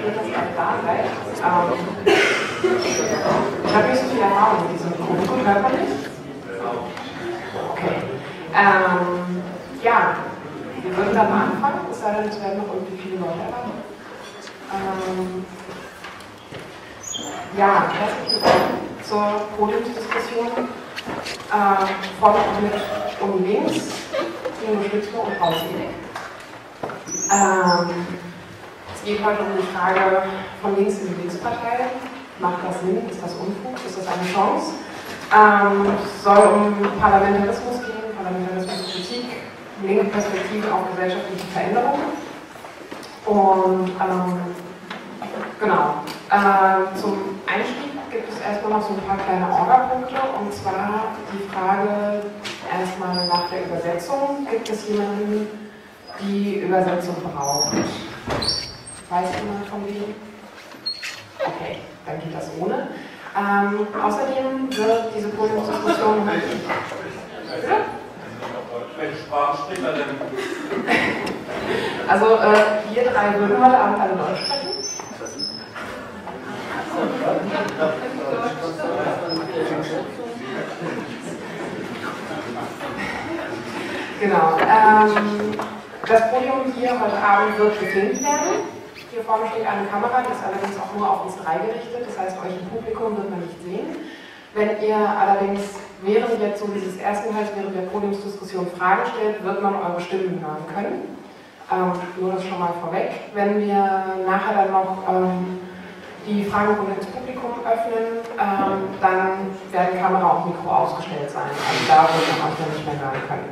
schön, dass ihr alle da seid. Ich habe nicht so viel Erfahrung mit diesem Mikro. Hört man nicht? Okay. Ja, wir würden dann mal anfangen, es sei denn, es werden noch irgendwie viele Leute erwarten. Ja, herzlich willkommen zur Podiumsdiskussion von und mit Uni Links, Ingo Schlitzko und Frau Selig. Es geht heute um die Frage von links in die Linkspartei. Macht das Sinn? Ist das Unfug? Ist das eine Chance? Es soll um Parlamentarismus gehen, Parlamentarismuskritik, linke Perspektive auf gesellschaftliche Veränderungen. Und genau, zum Einstieg gibt es erstmal noch so ein paar kleine Orga-Punkte, und zwar die Frage erstmal nach der Übersetzung. Gibt es jemanden, die Übersetzung braucht? Weiß jemand von wem? Okay, dann geht das ohne. Außerdem wird diese Podiumsdiskussion... Welche Sprache spricht er denn? Also, wir drei würden heute Abend alle Deutsch sprechen. Genau. Das Podium hier heute Abend wird gefilmt werden. Hier vorne steht eine Kamera, die ist allerdings auch nur auf uns drei gerichtet, das heißt, euch im Publikum wird man nicht sehen. Wenn ihr allerdings während jetzt so dieses ersten Teils, während der Podiumsdiskussion Fragen stellt, wird man eure Stimmen hören können. Nur das schon mal vorweg. Wenn wir nachher dann noch die Fragerunde ins Publikum öffnen, dann werden Kamera und Mikro ausgestellt sein. Also da wird man euch dann nicht mehr hören können.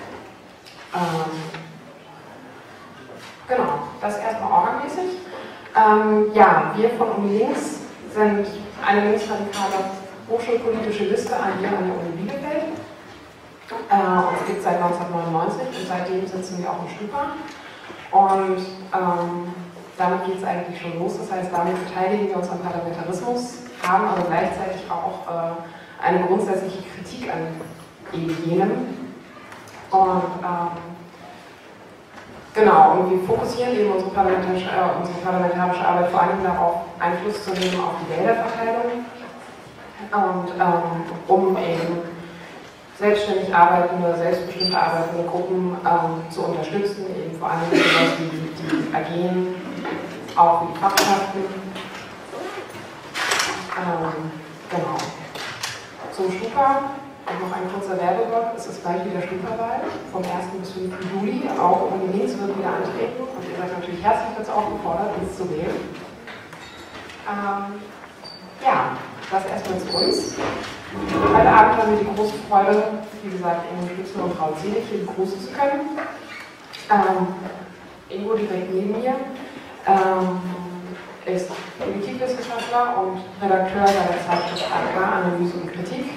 Genau, das erstmal orgamäßig. Ja, wir von Uni Links sind eine linksradikale hochschulpolitische Liste an der Uni Bielefeld. Uns gibt es seit 1999 und seitdem sitzen wir auch im Stupa. Und damit geht es eigentlich schon los. Das heißt, damit beteiligen wir uns am Parlamentarismus, haben aber gleichzeitig auch eine grundsätzliche Kritik an jenem. Und genau, und wir fokussieren eben unsere parlamentarische Arbeit vor allem darauf, Einfluss zu nehmen auf die Gelderverteilung und um eben selbstständig arbeitende, selbstbestimmt arbeitende Gruppen zu unterstützen, eben vor allem sowas wie die AGen, auch wie Fachschaften. Genau. Zum Stupa. Noch ein kurzer Werbeblock, es ist gleich wieder Stupa-Wahl, vom 1. bis 5. Juli, auch Uni Links wird wieder antreten und ihr seid natürlich herzlich dazu aufgefordert, uns zu wählen. Ja, das erstmal zu uns. Heute Abend haben wir die große Freude, wie gesagt, Ingo Schlitzko und Frau Selig hier begrüßen zu können. Ingo direkt neben mir ist Politikwissenschaftler und Redakteur bei der Zeitschrift Agraranalyse und Kritik.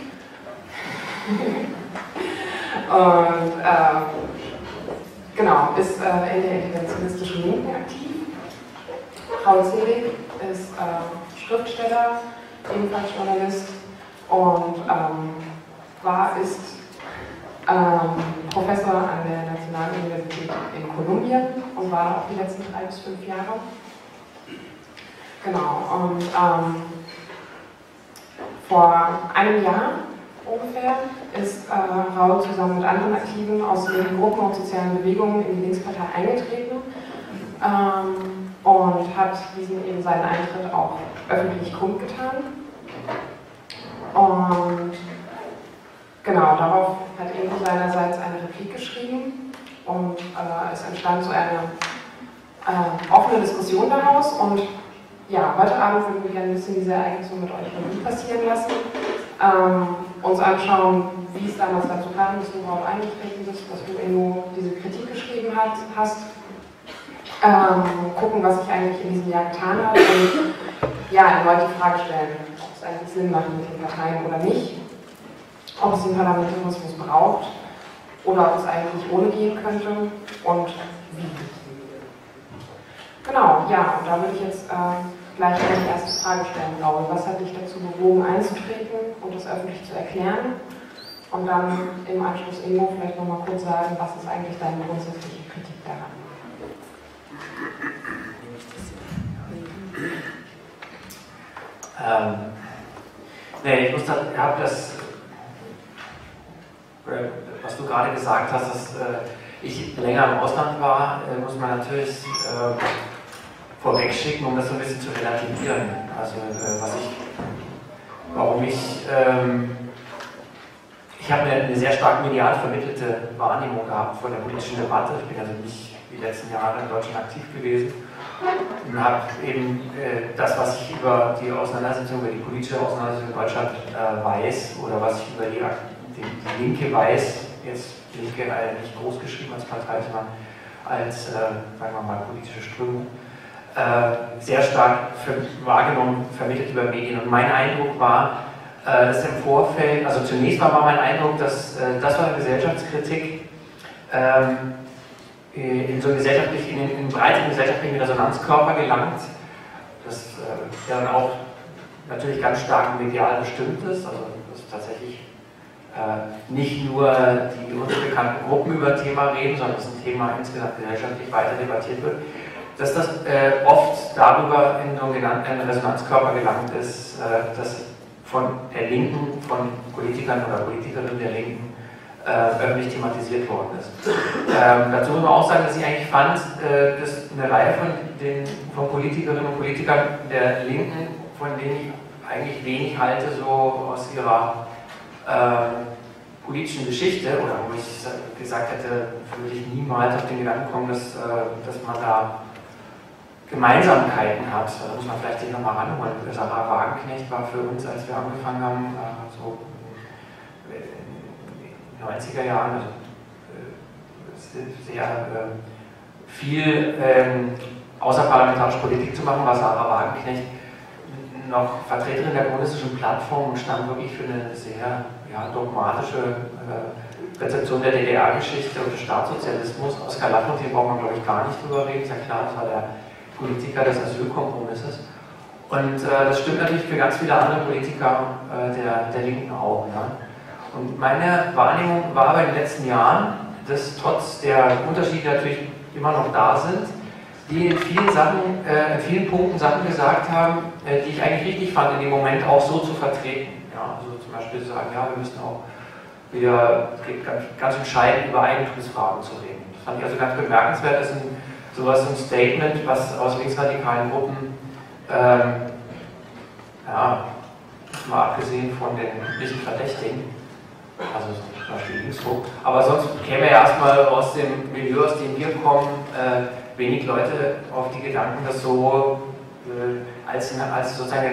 Und genau, ist in der interventionistischen Linken aktiv. Frau Selig ist Schriftsteller, ebenfalls Journalist und ist Professor an der Nationalen Universität in Kolumbien und war auch die letzten 3 bis 5 Jahre. Genau, und vor einem Jahr ungefähr ist Raul zusammen mit anderen Aktiven aus den Gruppen und sozialen Bewegungen in die Linkspartei eingetreten und hat diesen eben seinen Eintritt auch öffentlich kundgetan. Und genau, darauf hat Ingo seinerseits eine Replik geschrieben und es entstand so eine offene Diskussion daraus. Und ja, heute Abend würden wir gerne ein bisschen diese Ereignisse mit euch Revue passieren lassen. Uns anschauen, wie es damals dazu kam, dass du überhaupt eingetreten bist, dass du Ingo diese Kritik geschrieben hast. Gucken, was sich eigentlich in diesem Jahr getan hat und ja, erneut die Frage stellen, ob es eigentlich Sinn macht mit den Parteien oder nicht, ob es den Parlamentarismus braucht oder ob es eigentlich ohne gehen könnte und wie. Genau, ja, und da würde ich jetzt gleich eine erste Frage stellen, Raul. Was hat dich dazu bewogen, einzutreten und das öffentlich zu erklären? Und dann im Anschluss Ingo vielleicht nochmal kurz sagen, was ist eigentlich deine grundsätzliche Kritik daran? Nee, ich habe das, was du gerade gesagt hast, dass ich länger im Ausland war, muss man natürlich vorwegschicken, um das so ein bisschen zu relativieren. Also warum ich habe eine sehr stark medial vermittelte Wahrnehmung gehabt vor der politischen Debatte. Ich bin also nicht die letzten Jahre in Deutschland aktiv gewesen und habe eben das, was ich über die Auseinandersetzung, über die politische Auseinandersetzung in Deutschland weiß oder was ich über die Linke weiß, jetzt Linke nicht groß geschrieben als Partei, sondern als, sagen wir mal, politische Strömung, sehr stark wahrgenommen, vermittelt über Medien. Und mein Eindruck war, dass im Vorfeld, also zunächst war mein Eindruck, dass das war eine Gesellschaftskritik in so einen breiten gesellschaftlichen Resonanzkörper gelangt, das ja dann auch natürlich ganz stark medial bestimmt ist, also dass tatsächlich nicht nur die uns bekannten Gruppen über ein Thema reden, sondern dass ein Thema insgesamt gesellschaftlich weiter debattiert wird, dass das oft darüber in so einen Resonanzkörper gelangt ist, dass von der Linken, von Politikern oder Politikerinnen der Linken öffentlich thematisiert worden ist. Dazu muss man auch sagen, dass ich eigentlich fand, dass eine Reihe von Politikerinnen und Politikern der Linken, von denen ich eigentlich wenig halte, so aus ihrer politischen Geschichte, oder wo ich gesagt hätte, würde ich niemals auf den Gedanken kommen, dass man da Gemeinsamkeiten hat. Da muss man vielleicht sich nochmal ranholen. Sarah Wagenknecht war für uns, als wir angefangen haben, so in den 90er Jahren, also sehr viel außerparlamentarische Politik zu machen, war Sarah Wagenknecht noch Vertreterin der kommunistischen Plattform und stand wirklich für eine sehr dogmatische Rezeption der DDR-Geschichte und des Staatssozialismus. Oskar Lafontaine braucht man, glaube ich, gar nicht drüber reden, ist ja klar, das war der Politiker des Asylkompromisses. Und das stimmt natürlich für ganz viele andere Politiker der Linken auch. Ne? Und meine Wahrnehmung war aber in den letzten Jahren, dass trotz der Unterschiede natürlich immer noch da sind, die in vielen Punkten Sachen gesagt haben, die ich eigentlich richtig fand, in dem Moment auch so zu vertreten. Ja, also zum Beispiel zu sagen, ja, wir müssen auch wieder ganz entscheidend über Eigentumsfragen zu reden. Das fand ich also ganz bemerkenswert, das ist ein Statement, was aus linksradikalen Gruppen, mal abgesehen von den üblichen Verdächtigen, also zum Beispiel Linksruck, aber sonst käme ja erstmal aus dem Milieu, aus dem wir kommen, wenig Leute auf die Gedanken, das so als sozusagen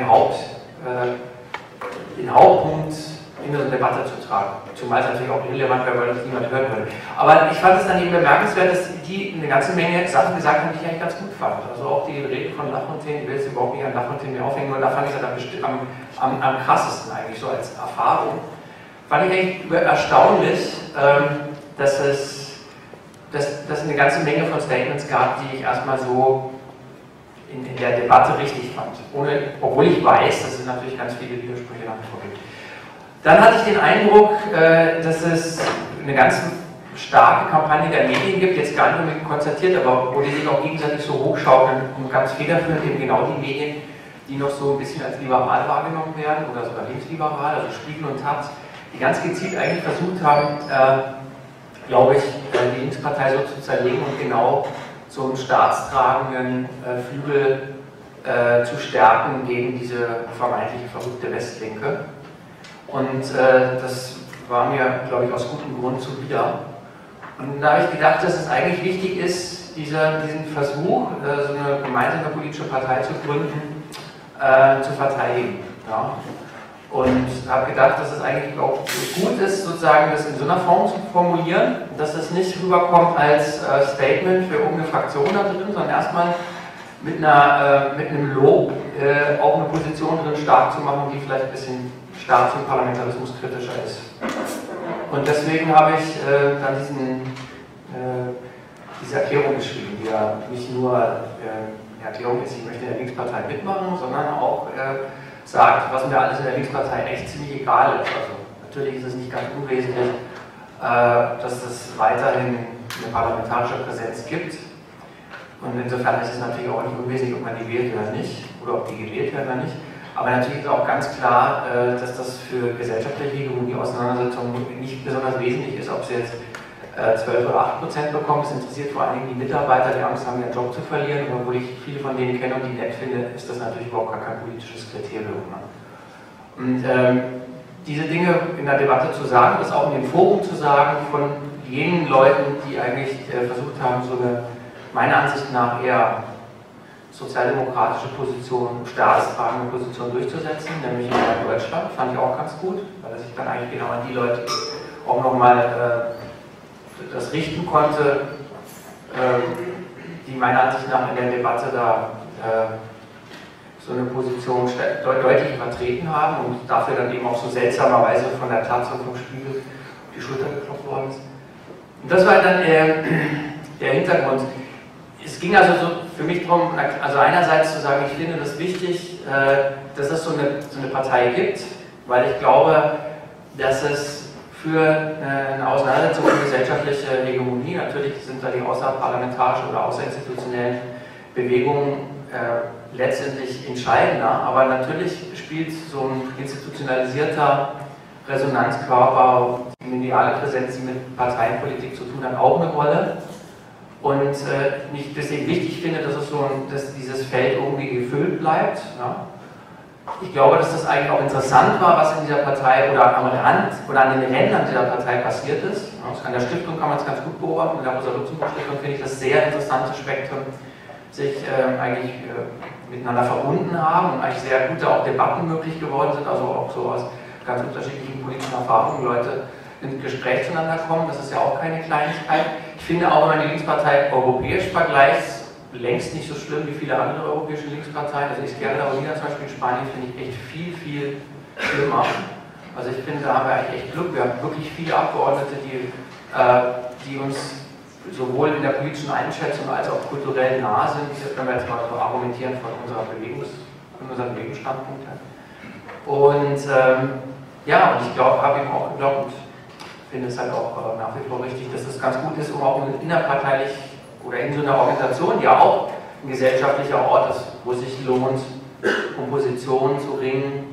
den Hauptpunkt in eine Debatte zu tragen. Zumal es natürlich auch irrelevant wäre, weil das niemand hören würde. Aber ich fand es dann eben bemerkenswert, dass die eine ganze Menge Sachen gesagt haben, die ich eigentlich ganz gut fand. Also auch die Rede von Lafontaine, ich will jetzt überhaupt nicht an Lafontaine mehr aufhängen, nur da fand ich es dann am krassesten eigentlich so als Erfahrung. Fand ich eigentlich erstaunlich, dass es eine ganze Menge von Statements gab, die ich erstmal so in der Debatte richtig fand. Obwohl ich weiß, dass es natürlich ganz viele Widersprüche nach wie vor gibt. Dann hatte ich den Eindruck, dass es eine ganz starke Kampagne der Medien gibt, jetzt gar nicht unbedingt konzertiert, aber wo die sich auch gegenseitig so hochschaukeln und ganz federführend eben genau die Medien, die noch so ein bisschen als liberal wahrgenommen werden oder sogar linksliberal, also Spiegel und Taz, die ganz gezielt eigentlich versucht haben, glaube ich, die Linkspartei so zu zerlegen und genau so einen staatstragenden Flügel zu stärken gegen diese vermeintlich verrückte Westlinke. Und das war mir, glaube ich, aus gutem Grund zuwider. Und da habe ich gedacht, dass es eigentlich wichtig ist, diesen Versuch, so eine gemeinsame politische Partei zu gründen, zu verteidigen. Ja. Und habe gedacht, dass es eigentlich auch gut ist, sozusagen das in so einer Form zu formulieren, dass es nicht rüberkommt als Statement für irgendeine Fraktion da drin, sondern erstmal mit einem Lob auch eine Position drin stark zu machen, die vielleicht ein bisschen Staats- und Parlamentarismus kritischer ist. Und deswegen habe ich dann diese Erklärung geschrieben, die ja nicht nur eine Erklärung ist, ich möchte in der Linkspartei mitmachen, sondern auch sagt, was mir alles in der Linkspartei echt ziemlich egal ist. Also natürlich ist es nicht ganz unwesentlich, dass es weiterhin eine parlamentarische Präsenz gibt. Und insofern ist es natürlich auch nicht unwesentlich, ob man die wählt oder nicht, oder ob die gewählt werden oder nicht. Aber natürlich ist auch ganz klar, dass das für gesellschaftliche Hegemonie-Auseinandersetzungen nicht besonders wesentlich ist, ob sie jetzt 12 oder 8% bekommen. Es interessiert vor allen Dingen die Mitarbeiter, die Angst haben, ihren Job zu verlieren. Und obwohl ich viele von denen kenne und die nett finde, ist das natürlich überhaupt gar kein politisches Kriterium. Ne? Und diese Dinge in der Debatte zu sagen, das auch in dem Forum zu sagen, von jenen Leuten, die eigentlich versucht haben, so eine, meiner Ansicht nach, eher sozialdemokratische Position, staatstragende Position durchzusetzen, nämlich in Deutschland, fand ich auch ganz gut, weil er sich dann eigentlich genau an die Leute auch nochmal das richten konnte, die meiner Ansicht nach in der Debatte da so eine Position deutlich vertreten haben und dafür dann eben auch so seltsamerweise von der Tatsache vom Spiegel auf die Schulter geklopft worden ist. Und das war dann der Hintergrund. Es ging also so für mich darum, also einerseits zu sagen, ich finde das wichtig, dass es so eine Partei gibt, weil ich glaube, dass es für eine Auseinandersetzung für gesellschaftliche Hegemonie, natürlich sind da die außerparlamentarischen oder außerinstitutionellen Bewegungen letztendlich entscheidender, aber natürlich spielt so ein institutionalisierter Resonanzkörper, die mediale Präsenz, die mit Parteienpolitik zu tun hat, auch eine Rolle. Und ich deswegen wichtig finde, dass dieses Feld irgendwie gefüllt bleibt. Ja. Ich glaube, dass das eigentlich auch interessant war, was in dieser Partei oder am Rand oder an den Rändern dieser Partei passiert ist. An der Stiftung kann man es ganz gut beobachten, in der Rosa-Luxemburg-Stiftung finde ich das sehr interessante Spektrum, sich eigentlich miteinander verbunden haben und eigentlich sehr gute auch Debatten möglich geworden sind, also auch so aus ganz unterschiedlichen politischen Erfahrungen Leute ins Gespräch zueinander kommen, das ist ja auch keine Kleinigkeit. Ich finde auch, wenn man die Linkspartei europäisch vergleicht, längst nicht so schlimm wie viele andere europäische Linksparteien. Also Izquierda Unida zum Beispiel in Spanien finde ich echt viel, viel schlimmer. Also ich finde, da haben wir eigentlich echt Glück. Wir haben wirklich viele Abgeordnete, die uns sowohl in der politischen Einschätzung als auch kulturell nah sind. Das können wir jetzt mal so argumentieren von unserem Bewegungsstandpunkt her. Und ja, und ich habe eben auch geglaubt und finde es halt auch nach wie vor richtig, dass es ganz gut ist, um auch innerparteilich oder in so einer Organisation, die ja auch ein gesellschaftlicher Ort ist, wo es sich lohnt, um Positionen zu ringen,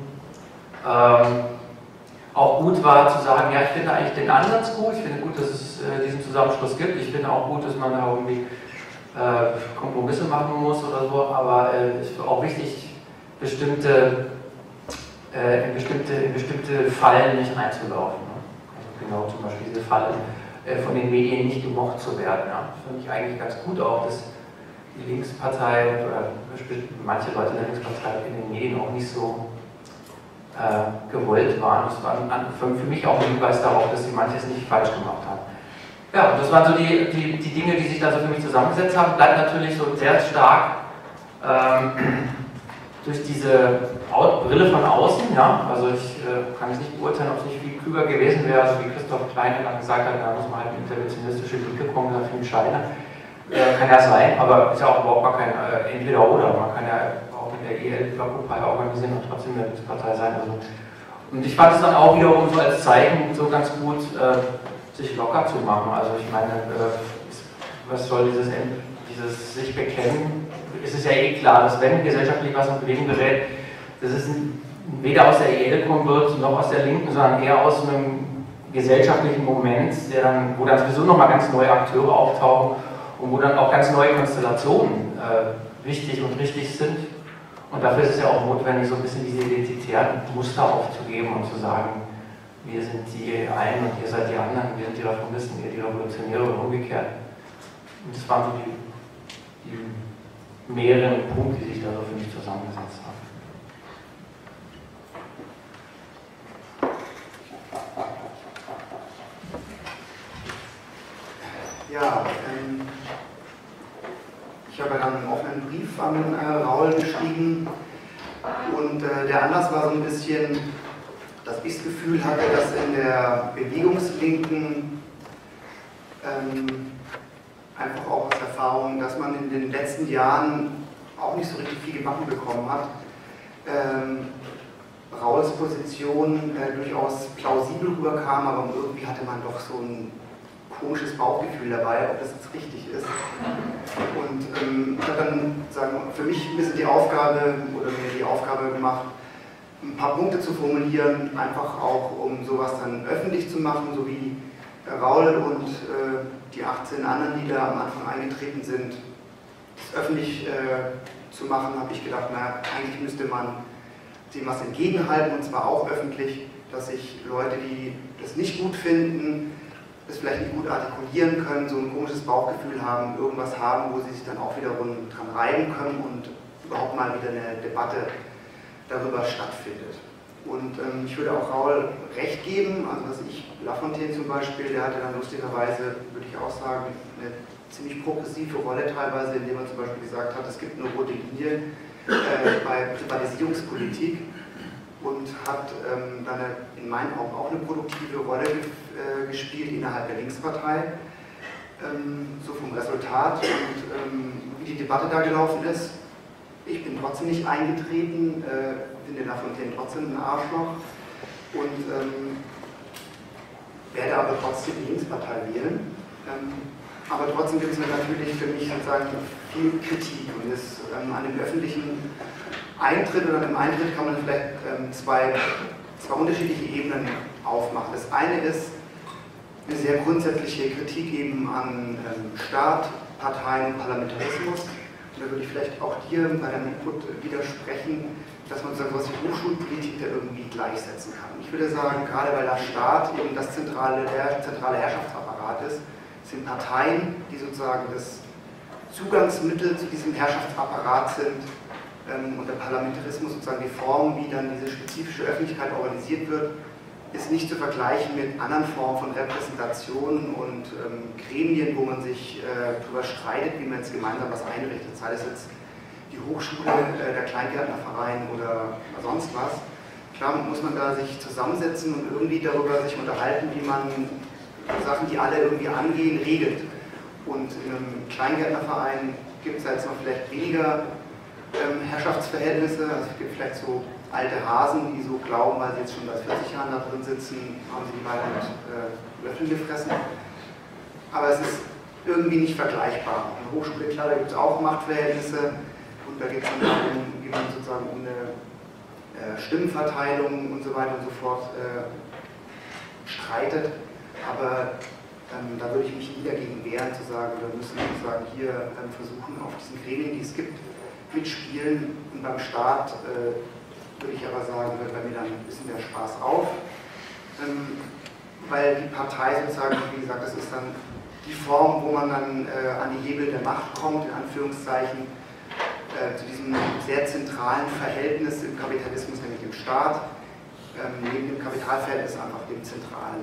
auch gut war zu sagen, ja, ich finde eigentlich den Ansatz gut, ich finde gut, dass es diesen Zusammenschluss gibt, ich finde auch gut, dass man da irgendwie Kompromisse machen muss oder so, aber es ist auch wichtig, in bestimmte Fallen nicht einzulaufen. Ne? Also genau zum Beispiel diese Falle, von den Medien nicht gemocht zu werden. Ja. Das finde ich eigentlich ganz gut auch, dass die Linkspartei oder manche Leute der Linkspartei in den Medien auch nicht so gewollt waren. Das war für mich auch ein Hinweis darauf, dass sie manches nicht falsch gemacht haben. Ja, und das waren so die Dinge, die sich da so für mich zusammengesetzt haben. Bleibt natürlich so sehr stark durch diese Brille von außen, ja, also ich kann es nicht beurteilen, ob es nicht viel klüger gewesen wäre, also wie Christoph Kleine dann gesagt hat, da muss man halt eine interventionistische Linke kommen, da finde ich scheitern. Kann ja sein, aber ist ja auch überhaupt gar kein Entweder-Oder, man kann ja auch mit der EL-Blockgruppe organisieren und trotzdem eine Linkspartei sein. Also. Und ich fand es dann auch wiederum so als Zeichen so ganz gut, sich locker zu machen, also ich meine, was soll dieses sich bekennen, ist es ja eh klar, dass wenn gesellschaftlich was in Bewegung gerät, dass es weder aus der EL kommen wird, noch aus der Linken, sondern eher aus einem gesellschaftlichen Moment, wo dann sowieso nochmal ganz neue Akteure auftauchen und wo dann auch ganz neue Konstellationen wichtig und richtig sind. Und dafür ist es ja auch notwendig, so ein bisschen diese identitären Muster aufzugeben und zu sagen, wir sind die einen und ihr seid die anderen, wir sind die Reformisten, ihr die Revolutionäre und umgekehrt. Und das waren so die mehreren Punkte, die sich da so für mich zusammengesetzt haben. Ja, ich habe dann einen offenen Brief an Raul geschrieben und der Anlass war so ein bisschen, dass ich das Gefühl hatte, dass in der Bewegungslinken einfach auch aus Erfahrung, dass man in den letzten Jahren auch nicht so richtig viel gebacken bekommen hat. Rauls Position durchaus plausibel rüberkam, aber irgendwie hatte man doch so ein komisches Bauchgefühl dabei, ob das jetzt richtig ist. Und ich habe dann für mich ein bisschen die Aufgabe, oder mir die Aufgabe gemacht, ein paar Punkte zu formulieren, einfach auch um sowas dann öffentlich zu machen, so wie Raul und die 18 anderen, die da am Anfang eingetreten sind, das öffentlich zu machen, habe ich gedacht, naja, eigentlich müsste man dem was entgegenhalten, und zwar auch öffentlich, dass sich Leute, die das nicht gut finden, das vielleicht nicht gut artikulieren können, so ein komisches Bauchgefühl haben, irgendwas haben, wo sie sich dann auch wiederum dran reiben können und überhaupt mal wieder eine Debatte darüber stattfindet. Und ich würde auch Raul recht geben, also was ich, Lafontaine zum Beispiel, der hatte dann lustigerweise, würde ich auch sagen, eine ziemlich progressive Rolle teilweise, indem er zum Beispiel gesagt hat, es gibt eine rote Linie bei Privatisierungspolitik, und hat dann in meinen Augen auch eine produktive Rolle gespielt innerhalb der Linkspartei, so vom Resultat und wie die Debatte da gelaufen ist. Ich bin trotzdem nicht eingetreten, finde Lafontaine trotzdem ein Arschloch und werde aber trotzdem die Linkspartei wählen. Aber trotzdem gibt es natürlich für mich sozusagen viel Kritik, und das an dem öffentlichen Eintritt oder an dem Eintritt kann man vielleicht zwei unterschiedliche Ebenen aufmachen. Das eine ist eine sehr grundsätzliche Kritik eben an Staat, Parteien und Parlamentarismus. Und da würde ich vielleicht auch dir bei deinem Input widersprechen, dass man so etwas wie Hochschulpolitik da irgendwie gleichsetzen kann. Ich würde sagen, gerade weil der Staat eben der zentrale Herrschaftsapparat ist, sind Parteien, die sozusagen das Zugangsmittel zu diesem Herrschaftsapparat sind, und der Parlamentarismus, sozusagen die Form, wie dann diese spezifische Öffentlichkeit organisiert wird, ist nicht zu vergleichen mit anderen Formen von Repräsentationen und Gremien, wo man sich darüber streitet, wie man jetzt gemeinsam was einrichtet, sei es jetzt die Hochschule, der Kleingärtnerverein oder sonst was. Klar muss man da sich zusammensetzen und irgendwie darüber sich unterhalten, wie man Sachen, die alle irgendwie angehen, regelt. Und in einem Kleingärtnerverein gibt es ja jetzt noch vielleicht weniger Herrschaftsverhältnisse, also es gibt vielleicht so alte Hasen, die so glauben, weil sie jetzt schon seit 40 Jahren da drin sitzen, haben sie die beiden mit Löffeln gefressen. Aber es ist irgendwie nicht vergleichbar. In der Hochschule, klar, da gibt es auch Machtverhältnisse, und da geht es dann darum, wie man sozusagen um eine Stimmenverteilung und so weiter und so fort streitet. Aber da würde ich mich nie dagegen wehren, zu sagen, wir müssen sozusagen hier versuchen, auf diesen Gremien, die es gibt, mitspielen. Und beim Staat würde ich aber sagen, hört bei mir dann ein bisschen der Spaß auf, weil die Partei sozusagen, wie gesagt, das ist dann die Form, wo man dann an die Hebel der Macht kommt, in Anführungszeichen, zu diesem sehr zentralen Verhältnis im Kapitalismus, nämlich dem Staat, neben dem Kapitalverhältnis einfach dem Zentralen.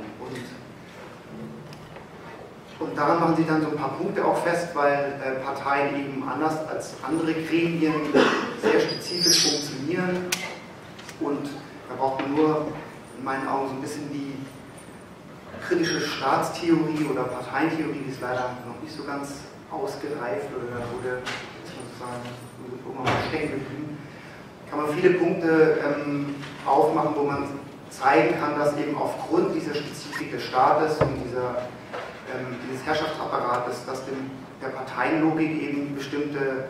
Und daran machen sich dann so ein paar Punkte auch fest, weil Parteien eben anders als andere Gremien sehr spezifisch funktionieren. Und da braucht man nur in meinen Augen so ein bisschen die kritische Staatstheorie oder Parteientheorie, die ist leider noch nicht so ganz ausgereift oder da wurde, sozusagen, irgendwann mal stecken geblieben. Kann man viele Punkte aufmachen, wo man zeigen kann, dass eben aufgrund dieser Spezifik des Staates und dieses Herrschaftsapparates, dass der Parteienlogik eben bestimmte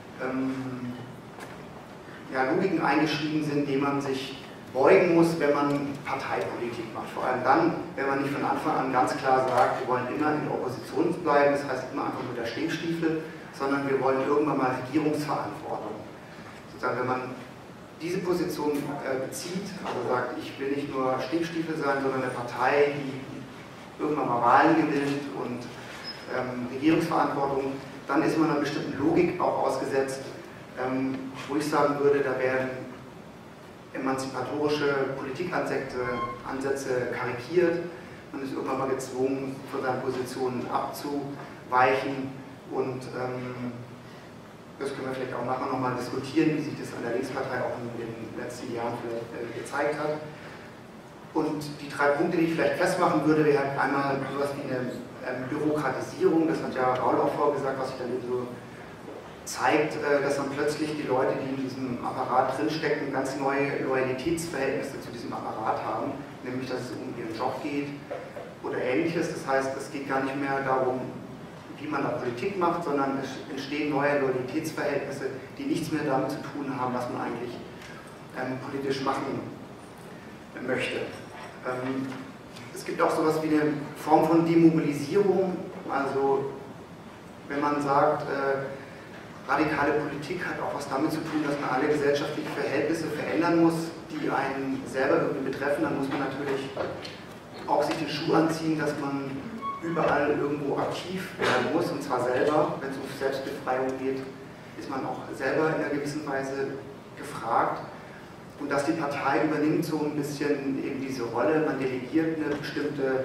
Logiken eingeschrieben sind, denen man sich beugen muss, wenn man Parteipolitik macht. Vor allem dann, wenn man nicht von Anfang an ganz klar sagt, wir wollen immer in der Opposition bleiben, das heißt immer einfach nur der Stinkstiefel, sondern wir wollen irgendwann mal Regierungsverantwortung. Sozusagen, wenn man diese Position bezieht, also sagt, ich will nicht nur Stinkstiefel sein, sondern eine Partei, die irgendwann mal Wahlen gewinnt und Regierungsverantwortung, dann ist man einer bestimmten Logik auch ausgesetzt, wo ich sagen würde, da werden emanzipatorische Politikansätze karikiert, man ist irgendwann mal gezwungen, von seinen Positionen abzuweichen, und das können wir vielleicht auch nachher nochmal diskutieren, wie sich das an der Linkspartei auch in den letzten Jahren vielleicht gezeigt hat. Und die drei Punkte, die ich vielleicht festmachen würde, wäre einmal sowas wie eine Bürokratisierung, das hat ja Raul auch vorgesagt, was sich dann eben so zeigt, dass dann plötzlich die Leute, die in diesem Apparat drinstecken, ganz neue Loyalitätsverhältnisse zu diesem Apparat haben, nämlich dass es um ihren Job geht oder ähnliches. Das heißt, es geht gar nicht mehr darum, wie man da Politik macht, sondern es entstehen neue Loyalitätsverhältnisse, die nichts mehr damit zu tun haben, was man eigentlich politisch machen möchte. Es gibt auch sowas wie eine Form von Demobilisierung, also wenn man sagt, radikale Politik hat auch was damit zu tun, dass man alle gesellschaftlichen Verhältnisse verändern muss, die einen selber irgendwie betreffen, dann muss man natürlich auch sich den Schuh anziehen, dass man überall irgendwo aktiv werden muss, und zwar selber. Wenn es um Selbstbefreiung geht, ist man auch selber in einer gewissen Weise gefragt. Und dass die Partei übernimmt so ein bisschen eben diese Rolle, man delegiert eine bestimmte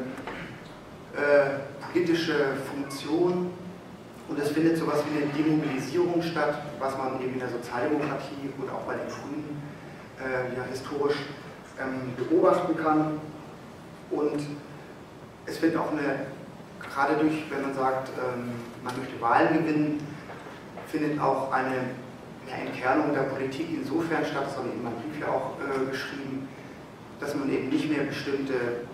politische Funktion, und es findet sowas wie eine Demobilisierung statt, was man eben in der Sozialdemokratie oder auch bei den Grünen ja, historisch beobachten kann. Und es findet auch eine, gerade durch, wenn man sagt, man möchte Wahlen gewinnen, findet auch eine Entkernung der Politik insofern statt, das habe ich in meinem Brief ja auch geschrieben, dass man eben nicht mehr bestimmte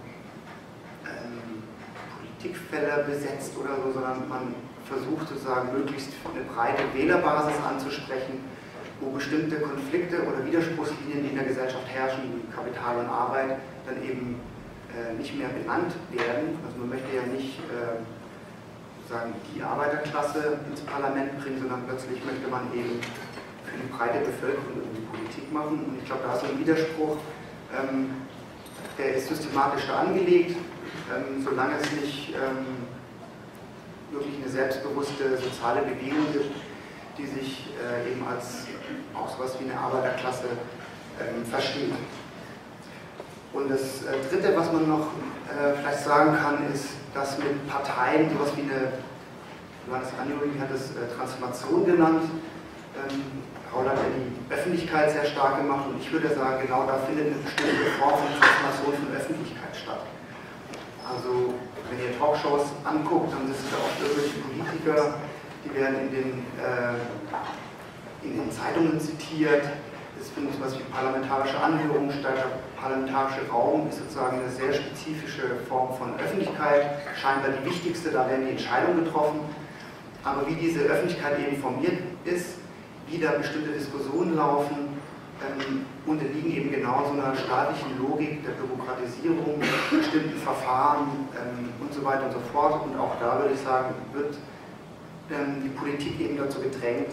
Politikfelder besetzt oder so, sondern man versucht sozusagen möglichst eine breite Wählerbasis anzusprechen, wo bestimmte Konflikte oder Widerspruchslinien, die in der Gesellschaft herrschen, wie Kapital und Arbeit, dann eben nicht mehr benannt werden. Also man möchte ja nicht sozusagen die Arbeiterklasse ins Parlament bringen, sondern plötzlich möchte man eben für die breite Bevölkerung irgendwie Politik machen. Und ich glaube, da ist so ein Widerspruch, der ist systematisch da angelegt, solange es nicht wirklich eine selbstbewusste soziale Bewegung gibt, die sich eben als auch sowas wie eine Arbeiterklasse versteht. Und das Dritte, was man noch vielleicht sagen kann, ist, dass mit Parteien sowas wie eine, Johannes Anjuri hat es Transformation genannt, Paul hat ja die Öffentlichkeit sehr stark gemacht, und ich würde sagen, genau da findet eine bestimmte Form von Transformation von Öffentlichkeit statt. Also wenn ihr Talkshows anguckt, dann sind da oft irgendwelche Politiker, die werden in den Zeitungen zitiert. Es findet etwas wie parlamentarische Anhörungen statt. Der parlamentarische Raum ist sozusagen eine sehr spezifische Form von Öffentlichkeit, scheinbar die wichtigste, da werden die Entscheidungen getroffen. Aber wie diese Öffentlichkeit eben formiert ist, wie da bestimmte Diskussionen laufen, unterliegen eben genau so einer staatlichen Logik der Bürokratisierung, bestimmten Verfahren und so weiter und so fort. Und auch da würde ich sagen, wird die Politik eben dazu gedrängt,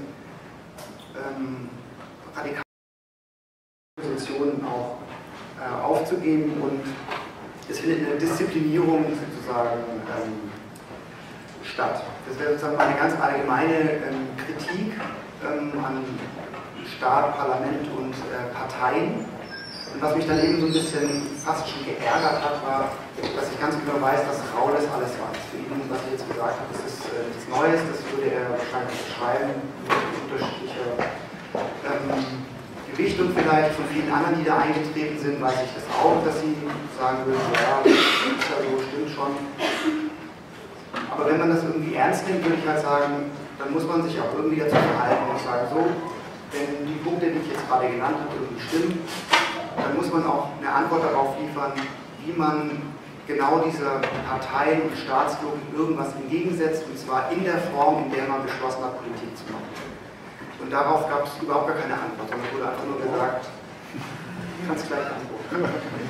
radikale Positionen auch aufzugeben, und es findet eine Disziplinierung sozusagen statt. Das wäre sozusagen eine ganz allgemeine Kritik an Staat, Parlament und Parteien. Und was mich dann eben so ein bisschen fast schon geärgert hat, war, dass ich ganz genau weiß, dass Raul das alles weiß. Für ihn, was ich jetzt gesagt habe, das ist nichts Neues, das würde er wahrscheinlich beschreiben, mit unterschiedlicher Gewichtung vielleicht. Von vielen anderen, die da eingetreten sind, weiß ich das auch, dass sie sagen würden, ja, das ist ja so, stimmt schon. Aber wenn man das irgendwie ernst nimmt, würde ich halt sagen, dann muss man sich auch irgendwie dazu verhalten und sagen, so, wenn die Punkte, die ich jetzt gerade genannt habe, irgendwie stimmen, dann muss man auch eine Antwort darauf liefern, wie man genau dieser Parteien- und Staatslogik irgendwas entgegensetzt, und zwar in der Form, in der man beschlossen hat, Politik zu machen. Und darauf gab es überhaupt gar keine Antwort, sondern wurde einfach nur gesagt, du kannst gleich antworten.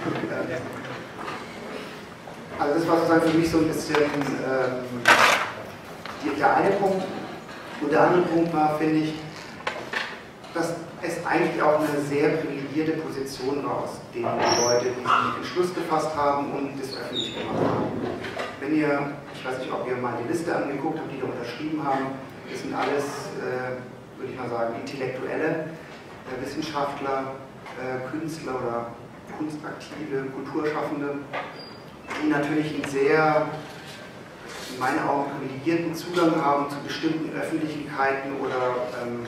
Also das war sozusagen für mich so ein bisschen der eine Punkt. Und der andere Punkt war, finde ich, dass es eigentlich auch eine sehr privilegierte Position war, aus denen die Leute diesen Entschluss gefasst haben und das öffentlich gemacht haben. Wenn ihr, ich weiß nicht, ob ihr mal die Liste angeguckt habt, die da unterschrieben haben, das sind alles, würde ich mal sagen, Intellektuelle, Wissenschaftler, Künstler oder kunstaktive, Kulturschaffende, die natürlich einen sehr, in meinen Augen, privilegierten Zugang haben zu bestimmten Öffentlichkeiten oder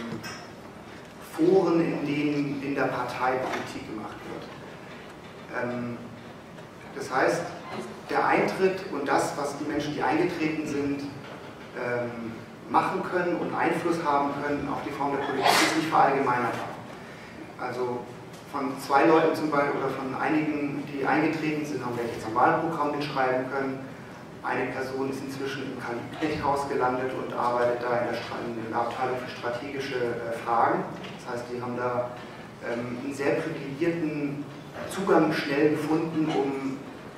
Foren, in denen in der Partei Politik gemacht wird. Das heißt, der Eintritt und das, was die Menschen, die eingetreten sind, machen können und Einfluss haben können auf die Form der Politik, ist nicht verallgemeinert. Also von zwei Leuten zum Beispiel oder von einigen, die eingetreten sind, haben welche zum Wahlprogramm mitschreiben können. Eine Person ist inzwischen im Karl-Liebknecht-Haus gelandet und arbeitet da in der Abteilung für strategische Fragen. Das heißt, die haben da einen sehr privilegierten Zugang schnell gefunden, um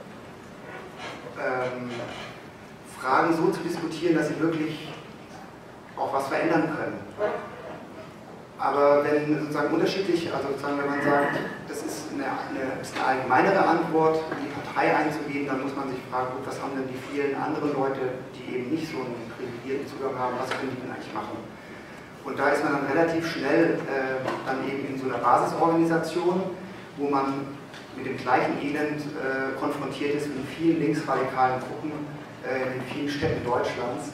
Fragen so zu diskutieren, dass sie wirklich auch was verändern können. Aber wenn sozusagen unterschiedlich, also sozusagen wenn man sagt, das ist eine allgemeinere Antwort, in die Partei einzugehen, dann muss man sich fragen, gut, was haben denn die vielen anderen Leute, die eben nicht so einen privilegierten Zugang haben, was können die denn eigentlich machen? Und da ist man dann relativ schnell dann eben in so einer Basisorganisation, wo man mit dem gleichen Elend konfrontiert ist mit vielen linksradikalen Gruppen in vielen Städten Deutschlands.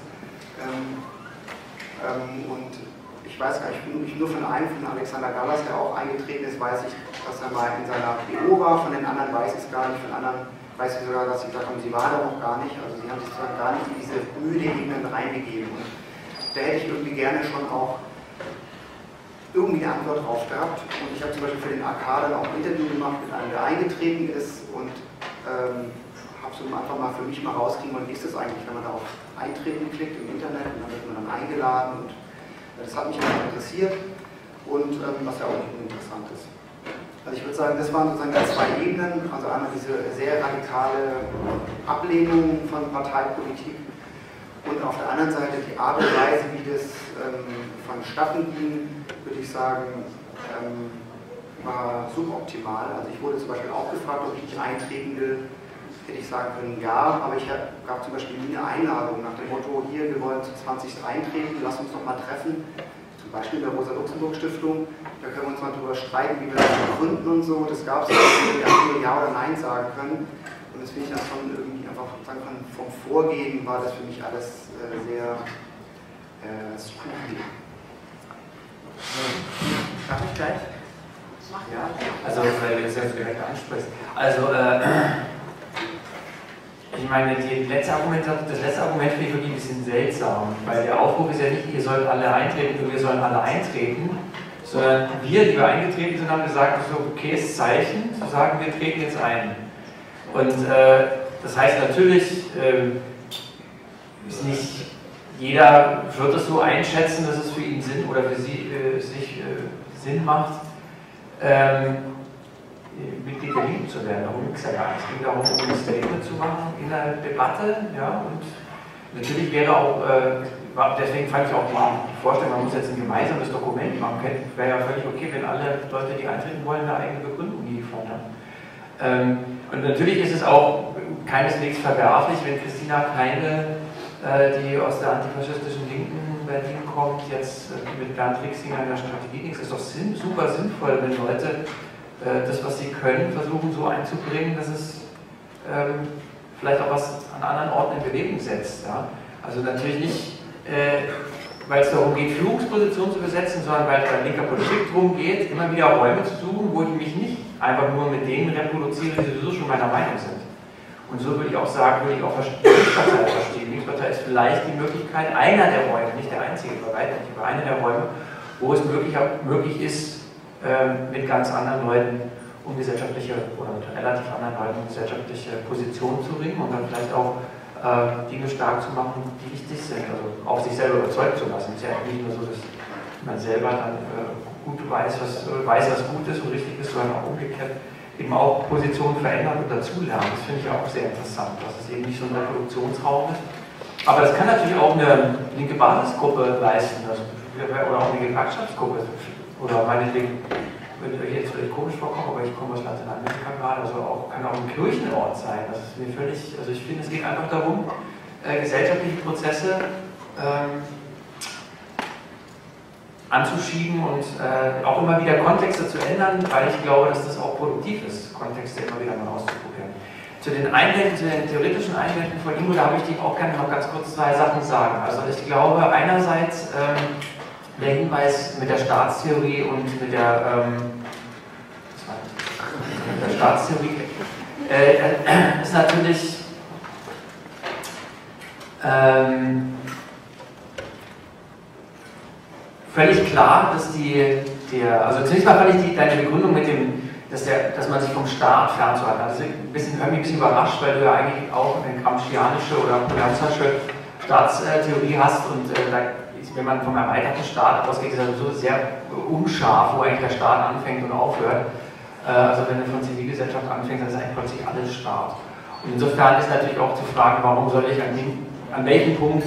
Und ich weiß gar nicht, nur von einem, von Alexander Gallas, der auch eingetreten ist, weiß ich, dass er mal in seiner BO war, von den anderen weiß ich es gar nicht, von anderen weiß ich sogar, dass sie gesagt haben, sie war da noch gar nicht, also sie haben sich sozusagen gar nicht in diese öde Ebenen reingegeben. Und da hätte ich irgendwie gerne schon auch irgendwie eine Antwort drauf gehabt. Und ich habe zum Beispiel für den AK dann auch ein Interview gemacht mit einem, der eingetreten ist und habe so einfach mal für mich mal rauskriegen, wie ist das eigentlich, wenn man da auf Eintreten klickt im Internet und dann wird man dann eingeladen und das hat mich einfach interessiert und was ja auch nicht uninteressant ist. Also ich würde sagen, das waren sozusagen zwei Ebenen, also einmal diese sehr radikale Ablehnung von Parteipolitik und auf der anderen Seite die Art und Weise, wie das vonstatten ging, würde ich sagen, war suboptimal. Also ich wurde zum Beispiel auch gefragt, ob ich nicht eintreten will. Hätte ich sagen können, ja, aber ich gab zum Beispiel nie eine Einladung nach dem Motto, hier, wir wollen zu 20 eintreten, lass uns doch mal treffen. Zum Beispiel in der Rosa-Luxemburg-Stiftung, da können wir uns mal drüber streiten, wie wir das gründen und so. Das gab es ja, wir haben nur Ja oder Nein sagen können. Und das finde ich dann schon irgendwie einfach, sagen vom Vorgehen war das für mich alles sehr skurril. Darf ich gleich? Ja, also weil du das jetzt direkt ansprichst. Also ich meine, das letzte Argument finde ich wirklich ein bisschen seltsam, weil der Aufruf ist ja nicht, ihr sollt alle eintreten und wir sollen alle eintreten, sondern wir, die wir eingetreten sind, haben gesagt, das ist ein okayes Zeichen, zu sagen, wir treten jetzt ein. Und das heißt natürlich, ist nicht jeder wird es so einschätzen, dass es für ihn Sinn oder für sie sich Sinn macht, Mitglied der Linken zu werden. Darum ging es ja gar nicht. Es ging darum, ein Statement zu machen in einer Debatte. Ja, und natürlich wäre auch, deswegen fand ich auch die Vorstellung, man muss jetzt ein gemeinsames Dokument machen. Wäre ja völlig okay, wenn alle Leute, die eintreten wollen, eine eigene Begründung liefern. Ja. Und natürlich ist es auch keineswegs verwerflich, wenn Christina Keine, die aus der antifaschistischen Linken Berlin kommt, jetzt mit Bernd Rixinger in der Strategie ist. Es ist doch super sinnvoll, wenn Leute das, was sie können, versuchen so einzubringen, dass es vielleicht auch was an anderen Orten in Bewegung setzt. Ja? Also natürlich nicht, weil es darum geht, Führungspositionen zu besetzen, sondern weil es bei linker Politik darum geht, immer wieder Räume zu suchen, wo ich mich nicht einfach nur mit denen reproduziere, die sowieso schon meiner Meinung sind. Und so würde ich auch sagen, würde ich auch die Linkspartei verstehen. Die Linkspartei ist vielleicht die Möglichkeit, einer der Räume, nicht der einzige, bei weitem nicht, aber einer der Räume, wo es möglich ist, mit ganz anderen Leuten um gesellschaftliche oder mit relativ anderen Leuten um gesellschaftliche Positionen zu ringen und dann vielleicht auch Dinge stark zu machen, die wichtig sind, also auch sich selber überzeugen zu lassen. Es ist ja nicht nur so, dass man selber dann gut weiß, was gut ist und richtig ist, sondern auch umgekehrt eben auch Positionen verändern und dazulernen. Das finde ich auch sehr interessant, dass es eben nicht so ein Reproduktionsraum ist. Aber das kann natürlich auch eine linke Basisgruppe leisten, oder auch eine Gewerkschaftsgruppe. Oder meinetwegen, würde euch jetzt vielleicht komisch vorkommen, aber ich komme aus Lateinamerika gerade, also kann auch ein Kirchenort sein. Das ist mir völlig, also ich finde, es geht einfach darum, gesellschaftliche Prozesse anzuschieben und auch immer wieder Kontexte zu ändern, weil ich glaube, dass das auch produktiv ist, Kontexte immer wieder mal auszuprobieren. Zu den Einwänden, zu den theoretischen Einwänden von Ingo, da habe ich auch gerne noch ganz kurz zwei Sachen sagen. Also ich glaube, einerseits der Hinweis mit der Staatstheorie und mit der Staatstheorie ist natürlich völlig klar, dass also zunächst mal fand ich deine Begründung mit dem, dass man sich vom Staat fernzuhalten hat. Also hat mich ein bisschen überrascht, weil du ja eigentlich auch eine gramscianische oder Polanzasche Staatstheorie hast und da wenn man vom erweiterten Staat ausgeht, ist das so sehr unscharf, wo eigentlich der Staat anfängt und aufhört. Also wenn du von Zivilgesellschaft anfängst, dann ist eigentlich plötzlich alles Staat. Und insofern ist natürlich auch zu fragen, warum soll ich an welchem Punkt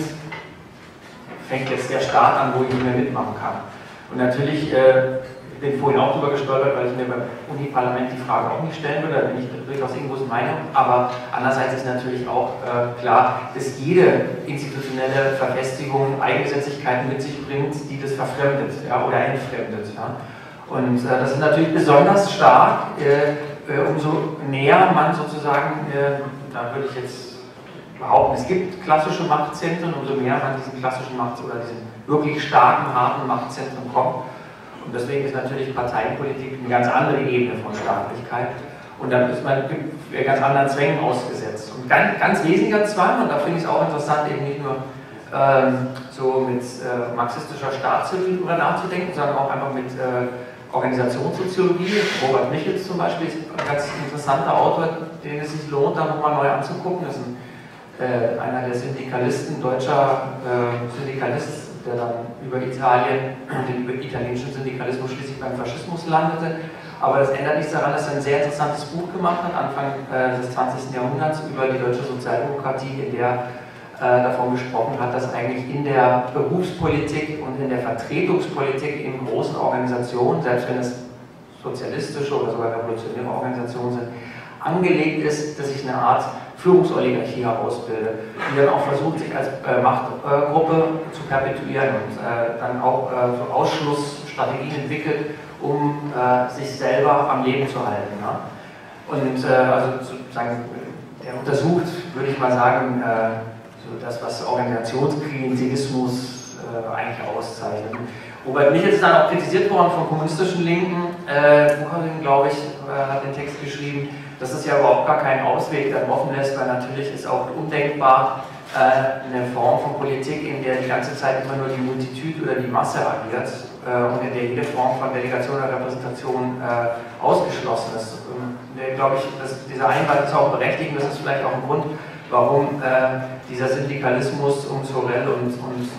fängt jetzt der Staat an, wo ich nicht mehr mitmachen kann. Und natürlich, ich bin vorhin auch drüber gestolpert, weil ich mir beim Uni-Parlament die Frage auch nicht stellen würde, da bin ich durchaus irgendwo Meinung, aber andererseits ist natürlich auch klar, dass jede institutionelle Verfestigung Eigengesetzlichkeiten mit sich bringt, die das verfremdet, ja, oder entfremdet. Ja. Und das ist natürlich besonders stark, umso näher man sozusagen, da würde ich jetzt behaupten, es gibt klassische Machtzentren, umso mehr man diesen klassischen oder diesen wirklich starken, harten Machtzentren kommt. Und deswegen ist natürlich Parteienpolitik eine ganz andere Ebene von Staatlichkeit. Und dann ist man ganz anderen Zwängen ausgesetzt. Und ganz wesentlicher Zwang, und da finde ich es auch interessant, eben nicht nur so mit marxistischer Staatstheorie darüber nachzudenken, sondern auch einfach mit Organisationssoziologie. Robert Michels zum Beispiel ist ein ganz interessanter Autor, den es sich lohnt, da nochmal neu anzugucken. Das ist einer der Syndikalisten, deutscher Syndikalist, der dann über Italien, den italienischen Syndikalismus schließlich beim Faschismus landete. Aber das ändert nichts daran, dass er ein sehr interessantes Buch gemacht hat, Anfang des 20. Jahrhunderts, über die deutsche Sozialdemokratie, in der davon gesprochen hat, dass eigentlich in der Berufspolitik und in der Vertretungspolitik in großen Organisationen, selbst wenn es sozialistische oder sogar revolutionäre Organisationen sind, angelegt ist, dass sich eine Art Führungsoligarchie herausbildet, die dann auch versucht, sich als Machtgruppe zu perpetuieren und dann auch so Ausschlussstrategien entwickelt, um sich selber am Leben zu halten. Ja? Und also sozusagen, der untersucht, würde ich mal sagen, so das, was Organisationsklientelismus eigentlich auszeichnet. Robert Michels ist dann auch kritisiert worden von kommunistischen Linken. Bucharin, glaube ich, hat den Text geschrieben, dass es ja überhaupt gar keinen Ausweg dann offen lässt, weil natürlich ist auch undenkbar eine Form von Politik, in der die ganze Zeit immer nur die Multitude oder die Masse agiert und in der jede Form von Delegation oder Repräsentation ausgeschlossen ist. Glaube ich, dass dieser Einwand ist auch berechtigt, das ist vielleicht auch ein Grund, warum dieser Syndikalismus um Sorel und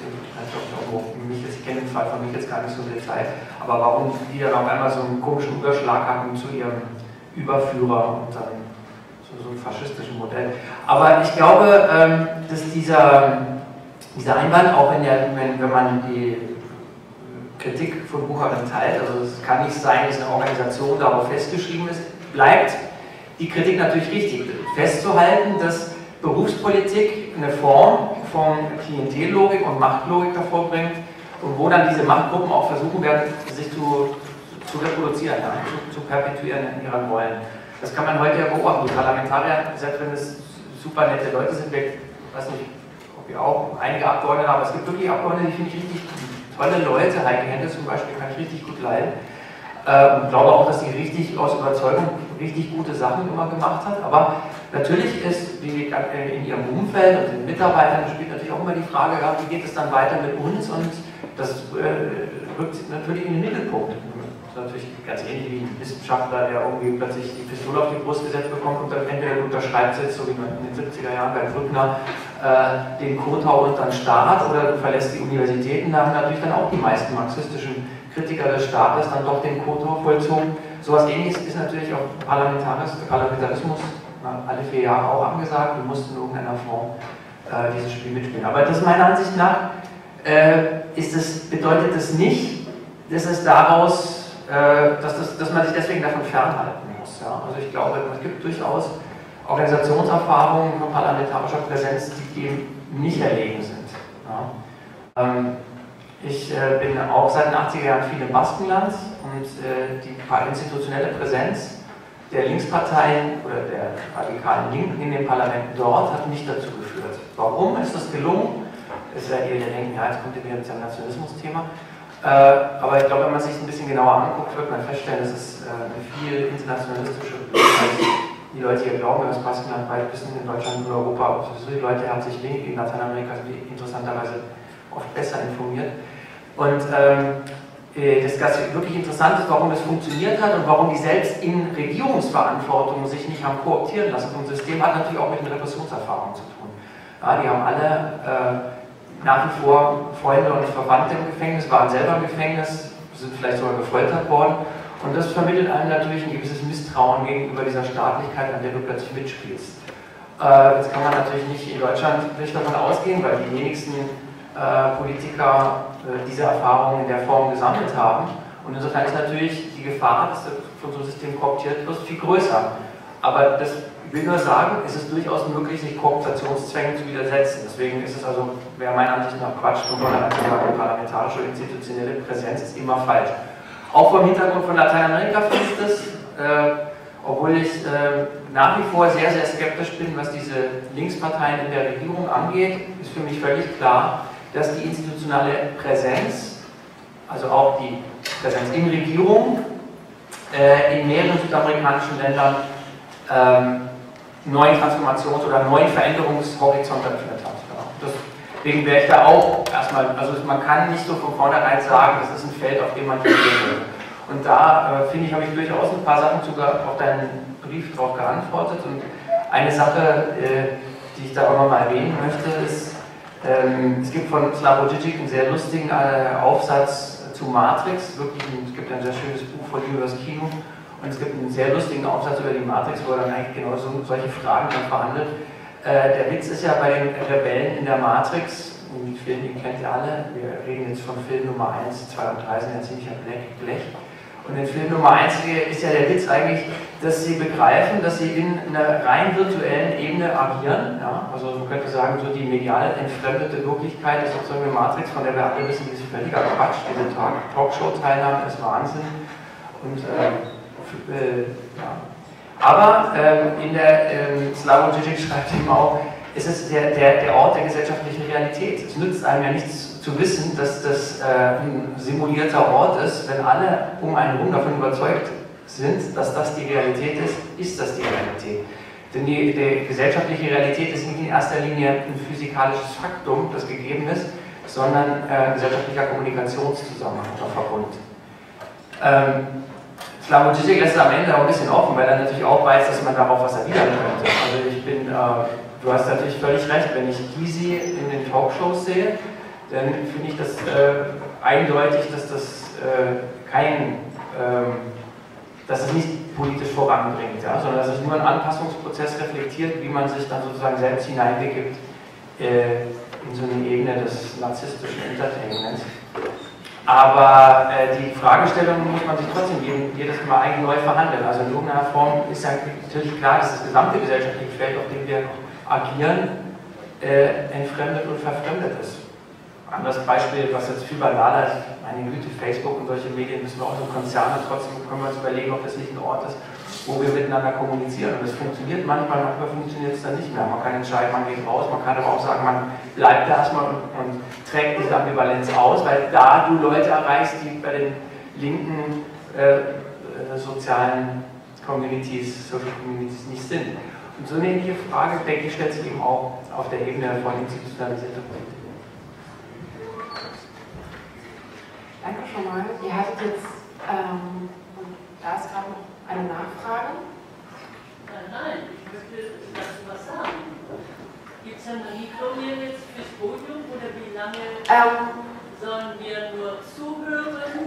ich kenne den Fall von mich jetzt gar nicht so viel Zeit, aber warum die dann auf einmal so einen komischen Überschlag hatten zu ihrem Überführer und dann so einem faschistischen Modell. Aber ich glaube, dass dieser Einwand, auch wenn man die Kritik von Bucharin teilt, also es kann nicht sein, dass eine Organisation darauf festgeschrieben ist, bleibt die Kritik natürlich richtig. Festzuhalten, dass Berufspolitik eine Form von Klientellogik und Machtlogik davor bringt und wo dann diese Machtgruppen auch versuchen werden, sich zu reproduzieren, zu perpetuieren in ihren Rollen. Das kann man heute ja beobachten. Die Parlamentarier, selbst wenn es super nette Leute sind, ich weiß nicht, ob ihr auch einige Abgeordnete haben, aber es gibt wirklich Abgeordnete, die finde ich richtig tolle Leute. Heike Hendes zum Beispiel kann ich richtig gut leiden. Und glaube auch, dass sie richtig aus Überzeugung richtig gute Sachen immer gemacht hat. Aber natürlich ist, wie in ihrem Umfeld und den Mitarbeitern spielt natürlich auch immer die Frage, ja, wie geht es dann weiter mit uns, und das rückt natürlich in den Mittelpunkt. Das ist natürlich ganz ähnlich wie ein Wissenschaftler, der irgendwie plötzlich die Pistole auf die Brust gesetzt bekommt und dann entweder unterschreibt jetzt, so wie man in den 70er Jahren bei Brückner, den Kotau und dann Staat, oder du verlässt die Universitäten. Da haben natürlich dann auch die meisten marxistischen Kritiker des Staates dann doch den Kotau vollzogen. So etwas Ähnliches ist natürlich auch Parlamentarismus alle 4 Jahre auch angesagt. Wir mussten in irgendeiner Form dieses Spiel mitspielen. Aber das meiner Ansicht nach bedeutet es nicht, dass es daraus, dass man sich deswegen davon fernhalten muss. Ja? Also ich glaube, es gibt durchaus Organisationserfahrungen von parlamentarischer Präsenz, die dem nicht erlegen sind. Ja? Ich bin auch seit den 80er Jahren viel im Baskenland, und die institutionelle Präsenz der Linksparteien oder der radikalen Linken in den Parlamenten dort hat nicht dazu geführt. Warum ist das gelungen? Es werdet ihr denken, ja, jetzt kommt ihr wieder mit dem Nationalismus-Thema. Aber ich glaube, wenn man sich ein bisschen genauer anguckt, wird man feststellen, dass es eine viel internationalistische als die Leute hier glauben, dass Baskenland weit bis in Deutschland und Europa, also die Leute haben sich wenig in Lateinamerika interessanterweise oft besser informiert. Und das wirklich interessant ist, warum das funktioniert hat und warum die selbst in Regierungsverantwortung sich nicht haben kooptieren lassen vom System, hat natürlich auch mit den Repressionserfahrungen zu tun. Ja, die haben alle nach wie vor Freunde und Verwandte im Gefängnis, waren selber im Gefängnis, sind vielleicht sogar gefoltert worden. Und das vermittelt einem natürlich ein gewisses Misstrauen gegenüber dieser Staatlichkeit, an der du plötzlich mitspielst. Jetzt kann man natürlich nicht in Deutschland nicht davon ausgehen, weil die wenigsten Politiker diese Erfahrungen in der Form gesammelt haben. Und insofern ist natürlich die Gefahr, dass du von so einem System kooptiert wirst, viel größer. Aber das, ich will nur sagen, es ist durchaus möglich, sich Kooptationszwängen zu widersetzen. Deswegen ist es also, wäre meiner Ansicht nach Quatsch, von parlamentarische oder institutionelle Präsenz ist immer falsch. Auch vom Hintergrund von Lateinamerika finde ich das, obwohl ich nach wie vor sehr, sehr skeptisch bin, was diese Linksparteien in der Regierung angeht, ist für mich völlig klar, dass die institutionelle Präsenz, also auch die Präsenz in Regierung, in mehreren südamerikanischen Ländern neuen Transformations- oder neuen Veränderungshorizont eröffnet hat. Genau. Deswegen wäre ich da auch erstmal, also man kann nicht so von vornherein sagen, das ist ein Feld, auf dem man nicht gehen will. Und da finde ich, habe ich durchaus ein paar Sachen sogar auf deinen Brief drauf geantwortet. Und eine Sache, die ich da auch nochmal erwähnen möchte, ist, es gibt von Slavoj Žižek einen sehr lustigen Aufsatz zu Matrix. Wirklich, es gibt ein sehr schönes Buch von ihm über das Kino. Und es gibt einen sehr lustigen Aufsatz über die Matrix, wo er dann eigentlich genau solche Fragen dann verhandelt. Der Witz ist ja bei den Rebellen in der Matrix, den Film, den kennt ihr alle, wir reden jetzt von Film Nummer 1, 2 und 3 sind ja ziemlich Blech. Und in Film Nummer 1 ist ja der Witz eigentlich, dass sie begreifen, dass sie in einer rein virtuellen Ebene agieren. Ja? Also man könnte sagen, so die medial entfremdete Wirklichkeit ist auch so eine Matrix, von der wir alle wissen, die ist völliger Quatsch. Diese Talkshow-Teilnahme ist Wahnsinn. Und ja. Aber in der Slavoj Žižek schreibt eben auch, es ist der Ort der gesellschaftlichen Realität. Es nützt einem ja nichts zu wissen, dass das ein simulierter Ort ist. Wenn alle um einen herum davon überzeugt sind, dass das die Realität ist, ist das die Realität. Denn die gesellschaftliche Realität ist nicht in erster Linie ein physikalisches Faktum, das gegeben ist, sondern gesellschaftlicher Kommunikationszusammenhang oder Verbund. Slavoj Žižek lässt es am Ende auch ein bisschen offen, weil er natürlich auch weiß, dass man darauf was erwidern könnte. Also ich bin, du hast natürlich völlig recht, wenn ich Gysi in den Talkshows sehe, dann finde ich das eindeutig, dass das dass es nicht politisch voranbringt, ja, sondern dass es nur einen Anpassungsprozess reflektiert, wie man sich dann sozusagen selbst hineinbegibt in so eine Ebene des narzisstischen Entertainments. Aber die Fragestellung muss man sich trotzdem jedes Mal eigentlich neu verhandeln. Also in irgendeiner Form ist ja natürlich klar, dass das gesamte gesellschaftliche Feld, auf dem wir agieren, entfremdet und verfremdet ist. Anderes Beispiel, was jetzt viel banaler ist, meine Güte, Facebook und solche Medien müssen wir auch so Konzerne, trotzdem können wir uns überlegen, ob das nicht ein Ort ist, wo wir miteinander kommunizieren. Und das funktioniert manchmal funktioniert es dann nicht mehr. Man kann entscheiden, man geht raus, man kann aber auch sagen, man bleibt da erstmal und trägt diese Ambivalenz aus, weil da du Leute erreichst, die bei den linken sozialen Communities, Social Communities nicht sind. Und so eine ähnliche Frage, denke ich, stellt sich eben auch auf der Ebene von institutionalisierter Politik. Danke schon mal. Ihr hattet jetzt, und da ist gerade noch eine Nachfrage. Nein, ich möchte dazu was sagen. Gibt es ein Mikro hier jetzt fürs Podium oder wie lange sollen wir nur zuhören?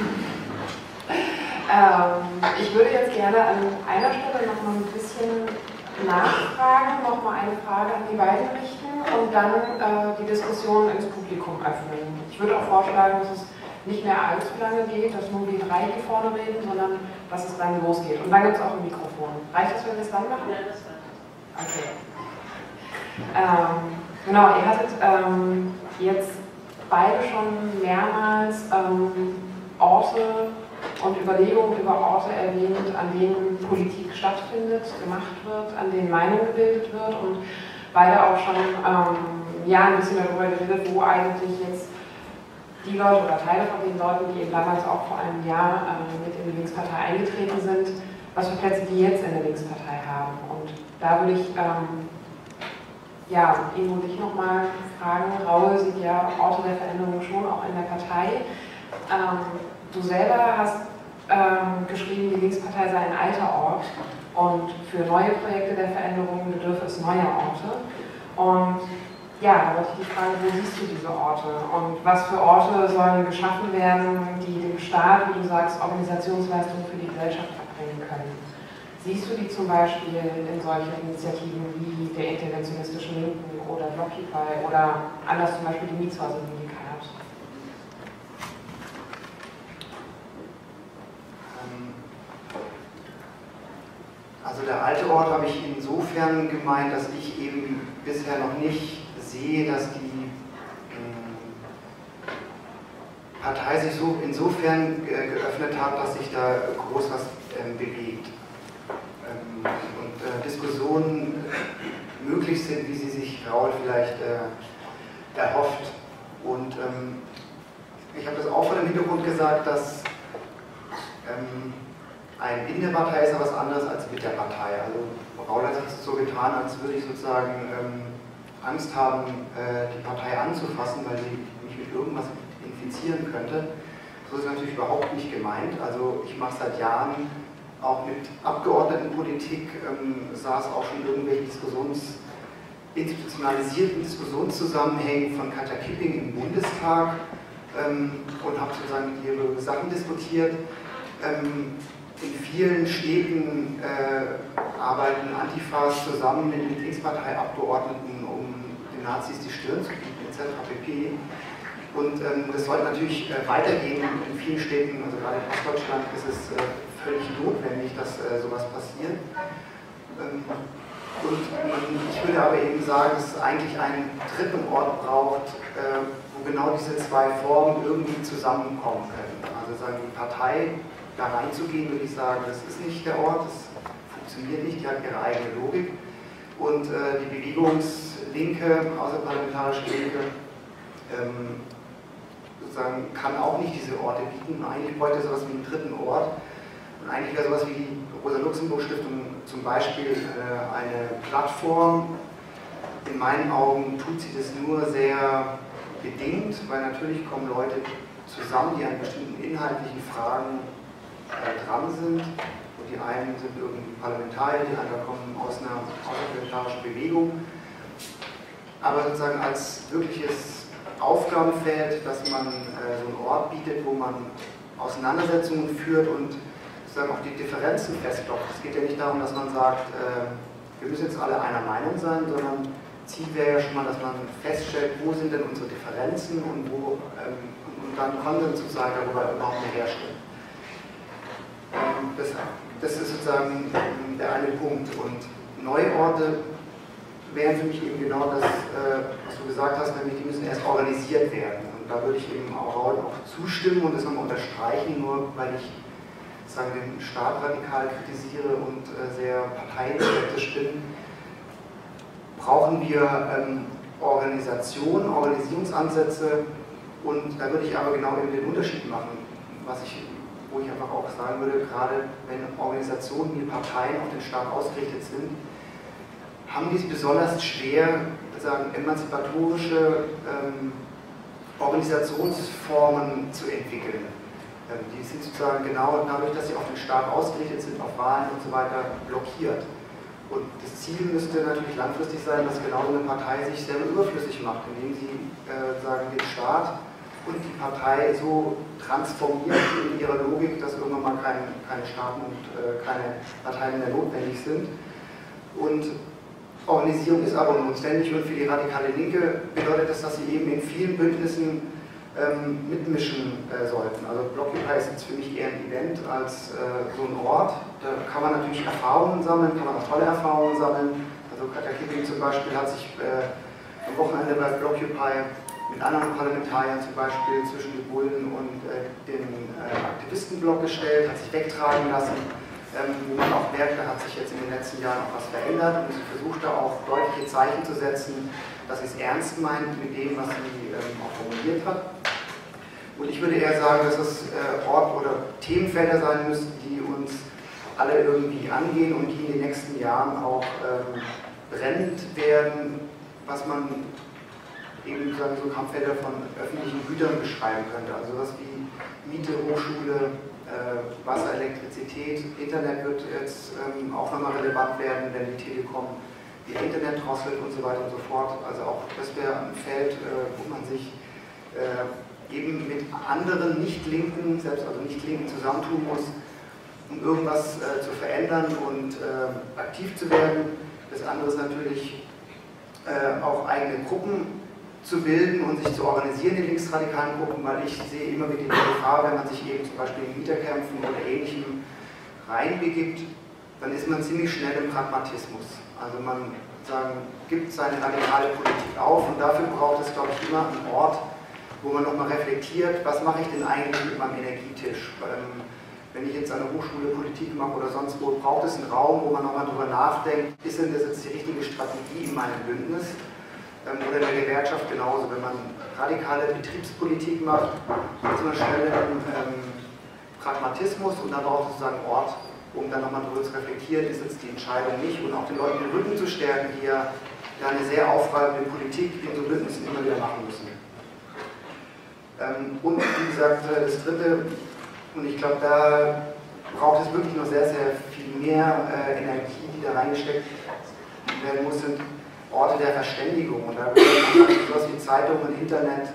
Ich würde jetzt gerne an einer Stelle noch mal ein bisschen nachfragen, noch mal eine Frage an die beiden richten und dann die Diskussion ins Publikum öffnen. Ich würde auch vorschlagen, dass es nicht mehr allzu lange geht, dass nur wir drei hier vorne reden, sondern dass es dann losgeht. Und dann gibt es auch ein Mikrofon. Reicht das, wenn wir es dann machen? Ja, das reicht. Okay. Genau, ihr hattet jetzt beide schon mehrmals Orte und Überlegungen über Orte erwähnt, an denen Politik stattfindet, gemacht wird, an denen Meinung gebildet wird und beide auch schon ein bisschen darüber geredet, wo eigentlich jetzt die Leute oder Teile von den Leuten, die eben damals auch vor einem Jahr mit in die Linkspartei eingetreten sind, was für Plätze die jetzt in der Linkspartei haben. Und da würde ich Ingo dich nochmal fragen. Raul sieht ja Orte der Veränderung schon auch in der Partei. Du selber hast geschrieben, die Linkspartei sei ein alter Ort und für neue Projekte der Veränderung bedürfe es neuer Orte. Und Ja, da wollte ich die Frage, wo siehst du diese Orte und was für Orte sollen geschaffen werden, die dem Staat, wie du sagst, Organisationsleistungen für die Gesellschaft erbringen können? Siehst du die zum Beispiel in solchen Initiativen wie der interventionistischen Linken oder Blockupy oder anders zum Beispiel die Mietshäuser-Syndikat? Also der alte Ort habe ich insofern gemeint, dass ich eben bisher noch nicht sehe, dass die Partei sich so insofern geöffnet hat, dass sich da groß was bewegt und Diskussionen möglich sind, wie sie sich Raul vielleicht erhofft. Und ich habe das auch vor dem Hintergrund gesagt, dass ein in der Partei ist ja was anderes als mit der Partei. Also Raul hat sich so getan, als würde ich sozusagen Angst haben, die Partei anzufassen, weil sie mich mit irgendwas infizieren könnte. So ist es natürlich überhaupt nicht gemeint. Also ich mache seit Jahren auch mit Abgeordnetenpolitik, saß auch schon irgendwelche institutionalisierten Diskussionszusammenhängen von Katja Kipping im Bundestag und habe sozusagen mit ihr Sachen diskutiert. In vielen Städten arbeiten Antifas zusammen mit den Linksparteiabgeordneten, um den Nazis die Stirn zu bieten, etc. pp. Und das sollte natürlich weitergehen. In vielen Städten, also gerade in Ostdeutschland, ist es völlig notwendig, dass sowas passiert. Und ich würde aber eben sagen, dass es eigentlich einen dritten Ort braucht, wo genau diese zwei Formen irgendwie zusammenkommen können. Also sagen die Partei, da reinzugehen, würde ich sagen, das ist nicht der Ort, das funktioniert nicht, die hat ihre eigene Logik. Und die Bewegungslinke, außerparlamentarische Linke, sozusagen kann auch nicht diese Orte bieten. Eigentlich bräuchte sowas wie einen dritten Ort. Und eigentlich wäre sowas wie die Rosa-Luxemburg-Stiftung zum Beispiel eine Plattform. In meinen Augen tut sie das nur sehr bedingt, weil natürlich kommen Leute zusammen, die an bestimmten inhaltlichen Fragen dran sind. Und die einen sind irgendwie Parlamentarier, die anderen kommen aus einer außerparlamentarischen Bewegung. Aber sozusagen als wirkliches Aufgabenfeld, dass man so einen Ort bietet, wo man Auseinandersetzungen führt und sozusagen auch die Differenzen festklopft. Es geht ja nicht darum, dass man sagt, wir müssen jetzt alle einer Meinung sein, sondern Ziel wäre ja schon mal, dass man feststellt, wo sind denn unsere Differenzen und wo und dann Konsens sozusagen darüber überhaupt mehr herstellen. Das ist sozusagen der eine Punkt. Und neue Orte wären für mich eben genau das, was du gesagt hast, nämlich die müssen erst organisiert werden. Und da würde ich eben auch zustimmen und das nochmal unterstreichen, nur weil ich sozusagen den Staat radikal kritisiere und sehr parteienkritisch bin, brauchen wir Organisierungsansätze und da würde ich aber genau eben den Unterschied machen, wo ich einfach auch sagen würde, gerade wenn Organisationen wie Parteien auf den Staat ausgerichtet sind, haben die es besonders schwer, sagen, emanzipatorische Organisationsformen zu entwickeln. Die sind sozusagen genau dadurch, dass sie auf den Staat ausgerichtet sind, auf Wahlen und so weiter, blockiert. Und das Ziel müsste natürlich langfristig sein, dass genau eine Partei sich selber überflüssig macht, indem sie sagen, den Staat und die Partei so transformiert in ihrer Logik, dass irgendwann mal keine Staaten und keine Parteien mehr notwendig sind. Und Organisierung ist aber notwendig und für die radikale Linke bedeutet das, dass sie eben in vielen Bündnissen mitmischen sollten. Also Blockupy ist jetzt für mich eher ein Event als so ein Ort. Da kann man natürlich Erfahrungen sammeln, kann man auch tolle Erfahrungen sammeln. Also Katja Kipping zum Beispiel hat sich am Wochenende bei Blockupy mit anderen Parlamentariern zum Beispiel zwischen den Bullen und den Aktivistenblock gestellt, hat sich wegtragen lassen, wo man auch merkt, da hat sich jetzt in den letzten Jahren auch was verändert und sie versucht da auch deutliche Zeichen zu setzen, dass sie es ernst meint mit dem, was sie auch formuliert hat. Und ich würde eher sagen, dass es Ort- oder Themenfelder sein müssen, die uns alle irgendwie angehen und die in den nächsten Jahren auch brennend werden, was man eben so Kampffelder von öffentlichen Gütern beschreiben könnte. Also sowas wie Miete, Hochschule, Wasser, Elektrizität, Internet wird jetzt auch nochmal relevant werden, wenn die Telekom ihr Internet drosselt und so weiter und so fort. Also auch das wäre ein Feld, wo man sich eben mit anderen Nicht-Linken, selbst also Nicht-Linken zusammentun muss, um irgendwas zu verändern und aktiv zu werden. Das andere ist natürlich auch eigene Gruppen zu bilden und sich zu organisieren, die linksradikalen Gruppen, weil ich sehe immer wieder die Gefahr, wenn man sich eben zum Beispiel in Mieterkämpfen oder Ähnlichem reinbegibt, dann ist man ziemlich schnell im Pragmatismus. Also man gibt seine radikale Politik auf und dafür braucht es, glaube ich, immer einen Ort, wo man nochmal reflektiert, was mache ich denn eigentlich mit meinem Energietisch? Wenn ich jetzt an der Hochschule Politik mache oder sonst wo, braucht es einen Raum, wo man nochmal drüber nachdenkt, ist denn das jetzt die richtige Strategie in meinem Bündnis? Oder in der Gewerkschaft genauso. Wenn man radikale Betriebspolitik macht, ist man schnell im Pragmatismus und dann braucht es sozusagen einen Ort, um dann nochmal darüber zu reflektieren, ist jetzt die Entscheidung nicht und auch den Leuten den Rücken zu stärken, die ja eine sehr aufreibende Politik in so Bündnissen immer wieder machen müssen. Und wie gesagt, das Dritte, und ich glaube, da braucht es wirklich noch sehr, sehr viel mehr Energie, die da reingesteckt werden muss, sind Orte der Verständigung. Und da gehört sowas wie Zeitung und Internet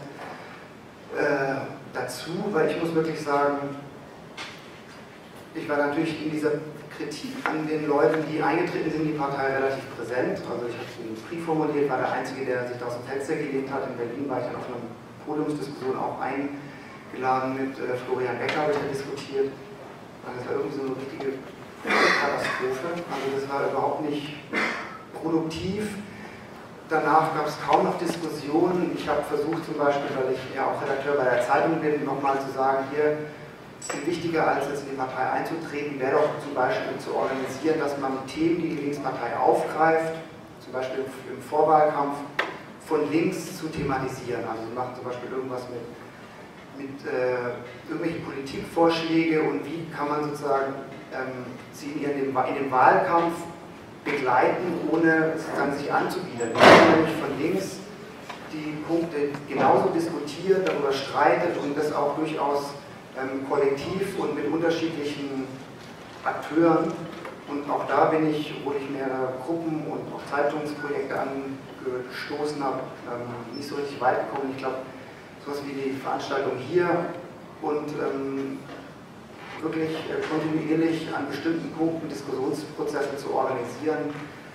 dazu, weil ich muss wirklich sagen, ich war natürlich in dieser Kritik an den Leuten, die eingetreten sind in die Partei, relativ präsent. Also ich habe einen Brief formuliert, war der Einzige, der sich da aus dem Fenster gelehnt hat. In Berlin war ich dann auf einer Podiumsdiskussion auch eingeladen mit Florian Becker, habe ich da diskutiert. Das war irgendwie so eine richtige Katastrophe. Also das war überhaupt nicht produktiv. Danach gab es kaum noch Diskussionen. Ich habe versucht zum Beispiel, weil ich ja auch Redakteur bei der Zeitung bin, nochmal zu sagen, hier, viel wichtiger als jetzt in die Partei einzutreten, wäre doch zum Beispiel zu organisieren, dass man Themen, die die Linkspartei aufgreift, zum Beispiel im Vorwahlkampf, von links zu thematisieren. Also sie machen zum Beispiel irgendwas mit irgendwelchen Politikvorschläge und wie kann man sozusagen sie in dem Wahlkampf begleiten, ohne sozusagen sich anzubiedern. Wir haben nämlich von links die Punkte genauso diskutiert, darüber streitet und das auch durchaus kollektiv und mit unterschiedlichen Akteuren. Und auch da bin ich, obwohl ich mehrere Gruppen und auch Zeitungsprojekte angestoßen habe, nicht so richtig weit gekommen. Ich glaube, sowas wie die Veranstaltung hier und wirklich kontinuierlich an bestimmten Punkten Diskussionsprozesse zu organisieren,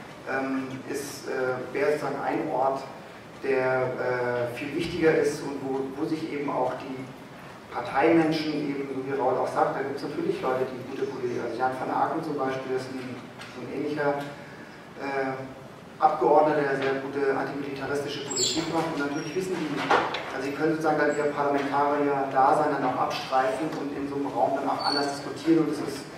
wäre sozusagen ein Ort, der viel wichtiger ist und wo sich eben auch die Parteimenschen, eben, so wie Raul auch sagt, da gibt es natürlich Leute, die gute Politik, also Jan van Aken zum Beispiel ist ein ähnlicher Abgeordneter, der sehr gute antimilitaristische Politik macht und natürlich wissen die, also sie können sozusagen dann ihr Parlamentarier-Dasein dann auch abstreifen und in so einem Raum dann auch anders diskutieren und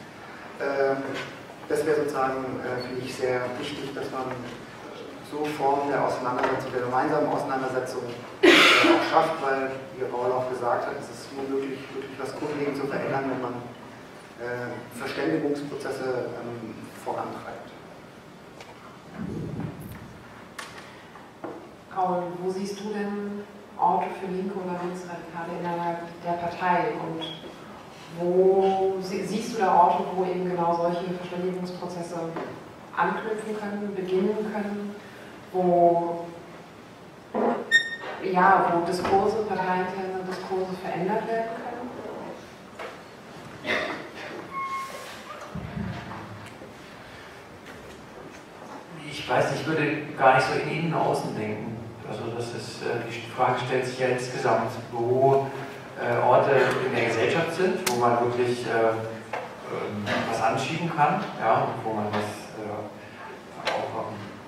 das wäre sozusagen, finde ich, sehr wichtig, dass man so Formen der Auseinandersetzung, der gemeinsamen Auseinandersetzung auch schafft, weil, wie Raul auch gesagt hat, es ist nur möglich, wirklich was grundlegend zu verändern, wenn man Verständigungsprozesse vorantreibt. Raul, wo siehst du denn Orte für Linke oder Linksradikale innerhalb der Partei und wo siehst du da Orte, wo eben genau solche Verständigungsprozesse anknüpfen können, beginnen können, wo Diskurse, parteiinterne Diskurse verändert werden können? Ich weiß nicht, ich würde gar nicht so in Innen und Außen denken. Also das ist, die Frage stellt sich ja insgesamt, wo Orte in der Gesellschaft sind, wo man wirklich was anschieben kann, ja, und wo man was auch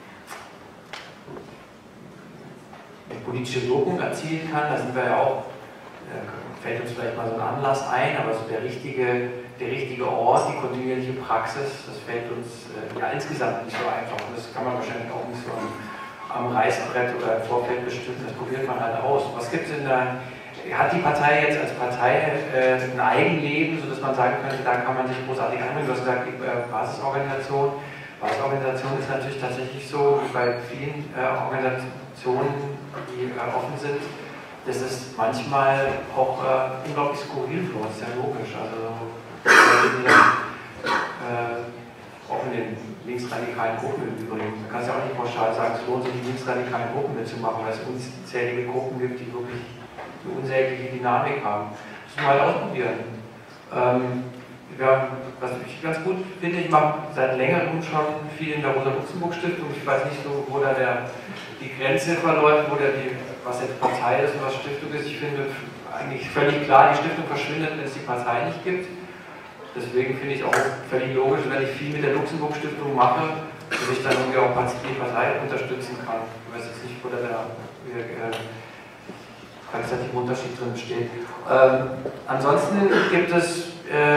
mit politischer Wirkung erzielen kann. Da sind wir ja auch, fällt uns vielleicht mal so ein Anlass ein, aber so der richtige Ort, die kontinuierliche Praxis, das fällt uns ja insgesamt nicht so einfach. Und das kann man wahrscheinlich auch nicht so am Reißbrett oder im Vorfeld bestimmen, das probiert man halt aus. Was gibt es in der, hat die Partei jetzt als Partei ein Eigenleben, sodass man sagen könnte, da kann man sich großartig einbringen? Du hast gesagt, die Basisorganisation. Basisorganisation ist natürlich tatsächlich so, wie bei vielen Organisationen, die offen sind, das ist manchmal auch unglaublich skurril für uns, sehr logisch. Also auch in den linksradikalen Gruppen im Übrigen. Man kann es ja auch nicht pauschal sagen, es lohnt sich, die linksradikalen Gruppen mitzumachen, weil es unzählige Gruppen gibt, die wirklich eine unsägliche Dynamik haben. Das müssen wir halt ausprobieren. Was ich ganz gut finde, ich mache seit längerem schon viel in der Rosa-Luxemburg-Stiftung. Ich weiß nicht so, wo da die Grenze verläuft, was jetzt Partei ist und was Stiftung ist. Ich finde eigentlich völlig klar, die Stiftung verschwindet, wenn es die Partei nicht gibt. Deswegen finde ich auch völlig logisch, wenn ich viel mit der Luxemburg-Stiftung mache, dass ich dann irgendwie auch die Partei unterstützen kann. Ich weiß jetzt nicht, wo da der qualitative Unterschied drin steht. Ansonsten gibt es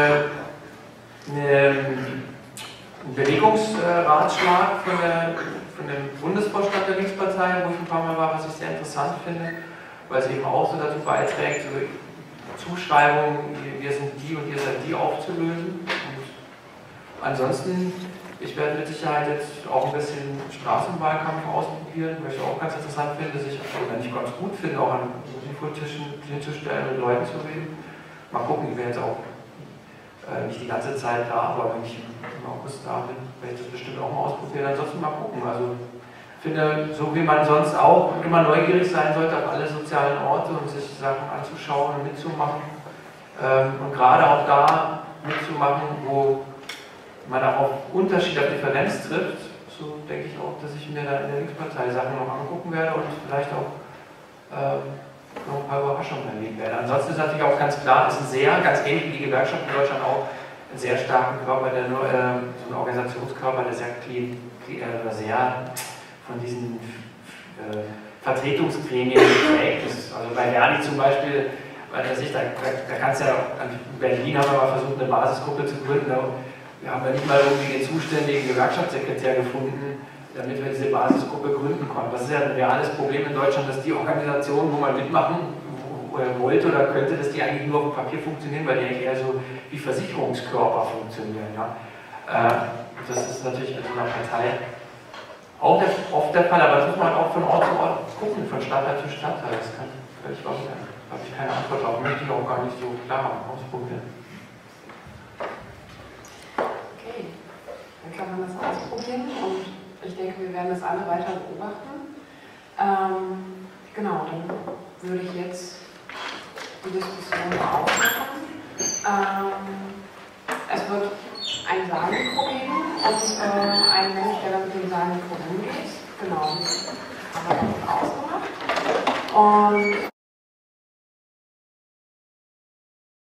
einen Bewegungsratschlag von dem Bundesvorstand der Linkspartei, wo ich ein paar Mal war, was ich sehr interessant finde, weil es eben auch so dazu beiträgt, so Zuschreibungen, wir sind die und ihr seid die aufzulösen. Und ansonsten, ich werde mit Sicherheit jetzt auch ein bisschen Straßenwahlkampf ausprobieren, weil ich auch ganz interessant finde, sich, wenn ich ganz gut finde, auch an Infotischen hinzustellen und Leuten zu reden. Mal gucken, ich werde jetzt auch nicht die ganze Zeit da, aber wenn ich im August da bin, werde ich das bestimmt auch mal ausprobieren. Ansonsten mal gucken. Also ich finde, so wie man sonst auch immer neugierig sein sollte auf alle sozialen Orte und sich Sachen anzuschauen und mitzumachen. Und gerade auch da mitzumachen, wo man auch auf Unterschied, auf Differenz trifft, so denke ich auch, dass ich mir da in der Linkspartei Sachen noch angucken werde und vielleicht auch noch ein paar Überraschungen erleben werde. Ansonsten ist natürlich auch ganz klar, es ist ganz ähnlich wie die Gewerkschaft in Deutschland auch, einen sehr starken Körper, so ein Organisationskörper, der sehr von diesen Vertretungsgremien geprägt ist. Also bei Verdi zum Beispiel, da kannst du ja, in Berlin haben wir mal versucht, eine Basisgruppe zu gründen, wir haben ja nicht mal irgendwie den zuständigen Gewerkschaftssekretär gefunden, damit wir diese Basisgruppe gründen konnten. Das ist ja ein reales Problem in Deutschland, dass die Organisationen, wo man mitmachen wollte oder könnte, dass die eigentlich nur auf dem Papier funktionieren, weil die eigentlich eher so wie Versicherungskörper funktionieren. Ja? Das ist natürlich in so einer Partei auch oft der Fall, aber das muss man auch von Ort zu Ort gucken, von Stadtteil zu Stadtteil. Das kann völlig wahr sein. Da habe ich keine Antwort drauf, möchte ich auch gar nicht so klar ausprobieren. Okay, dann kann man das ausprobieren und ich denke, wir werden das alle weiter beobachten. Genau, dann würde ich jetzt die Diskussion aufmachen. Es wird ein Saalmikro geben und ein Mensch, der dann mit dem Saalmikro umgeht. Genau, das haben wir ausgemacht. Und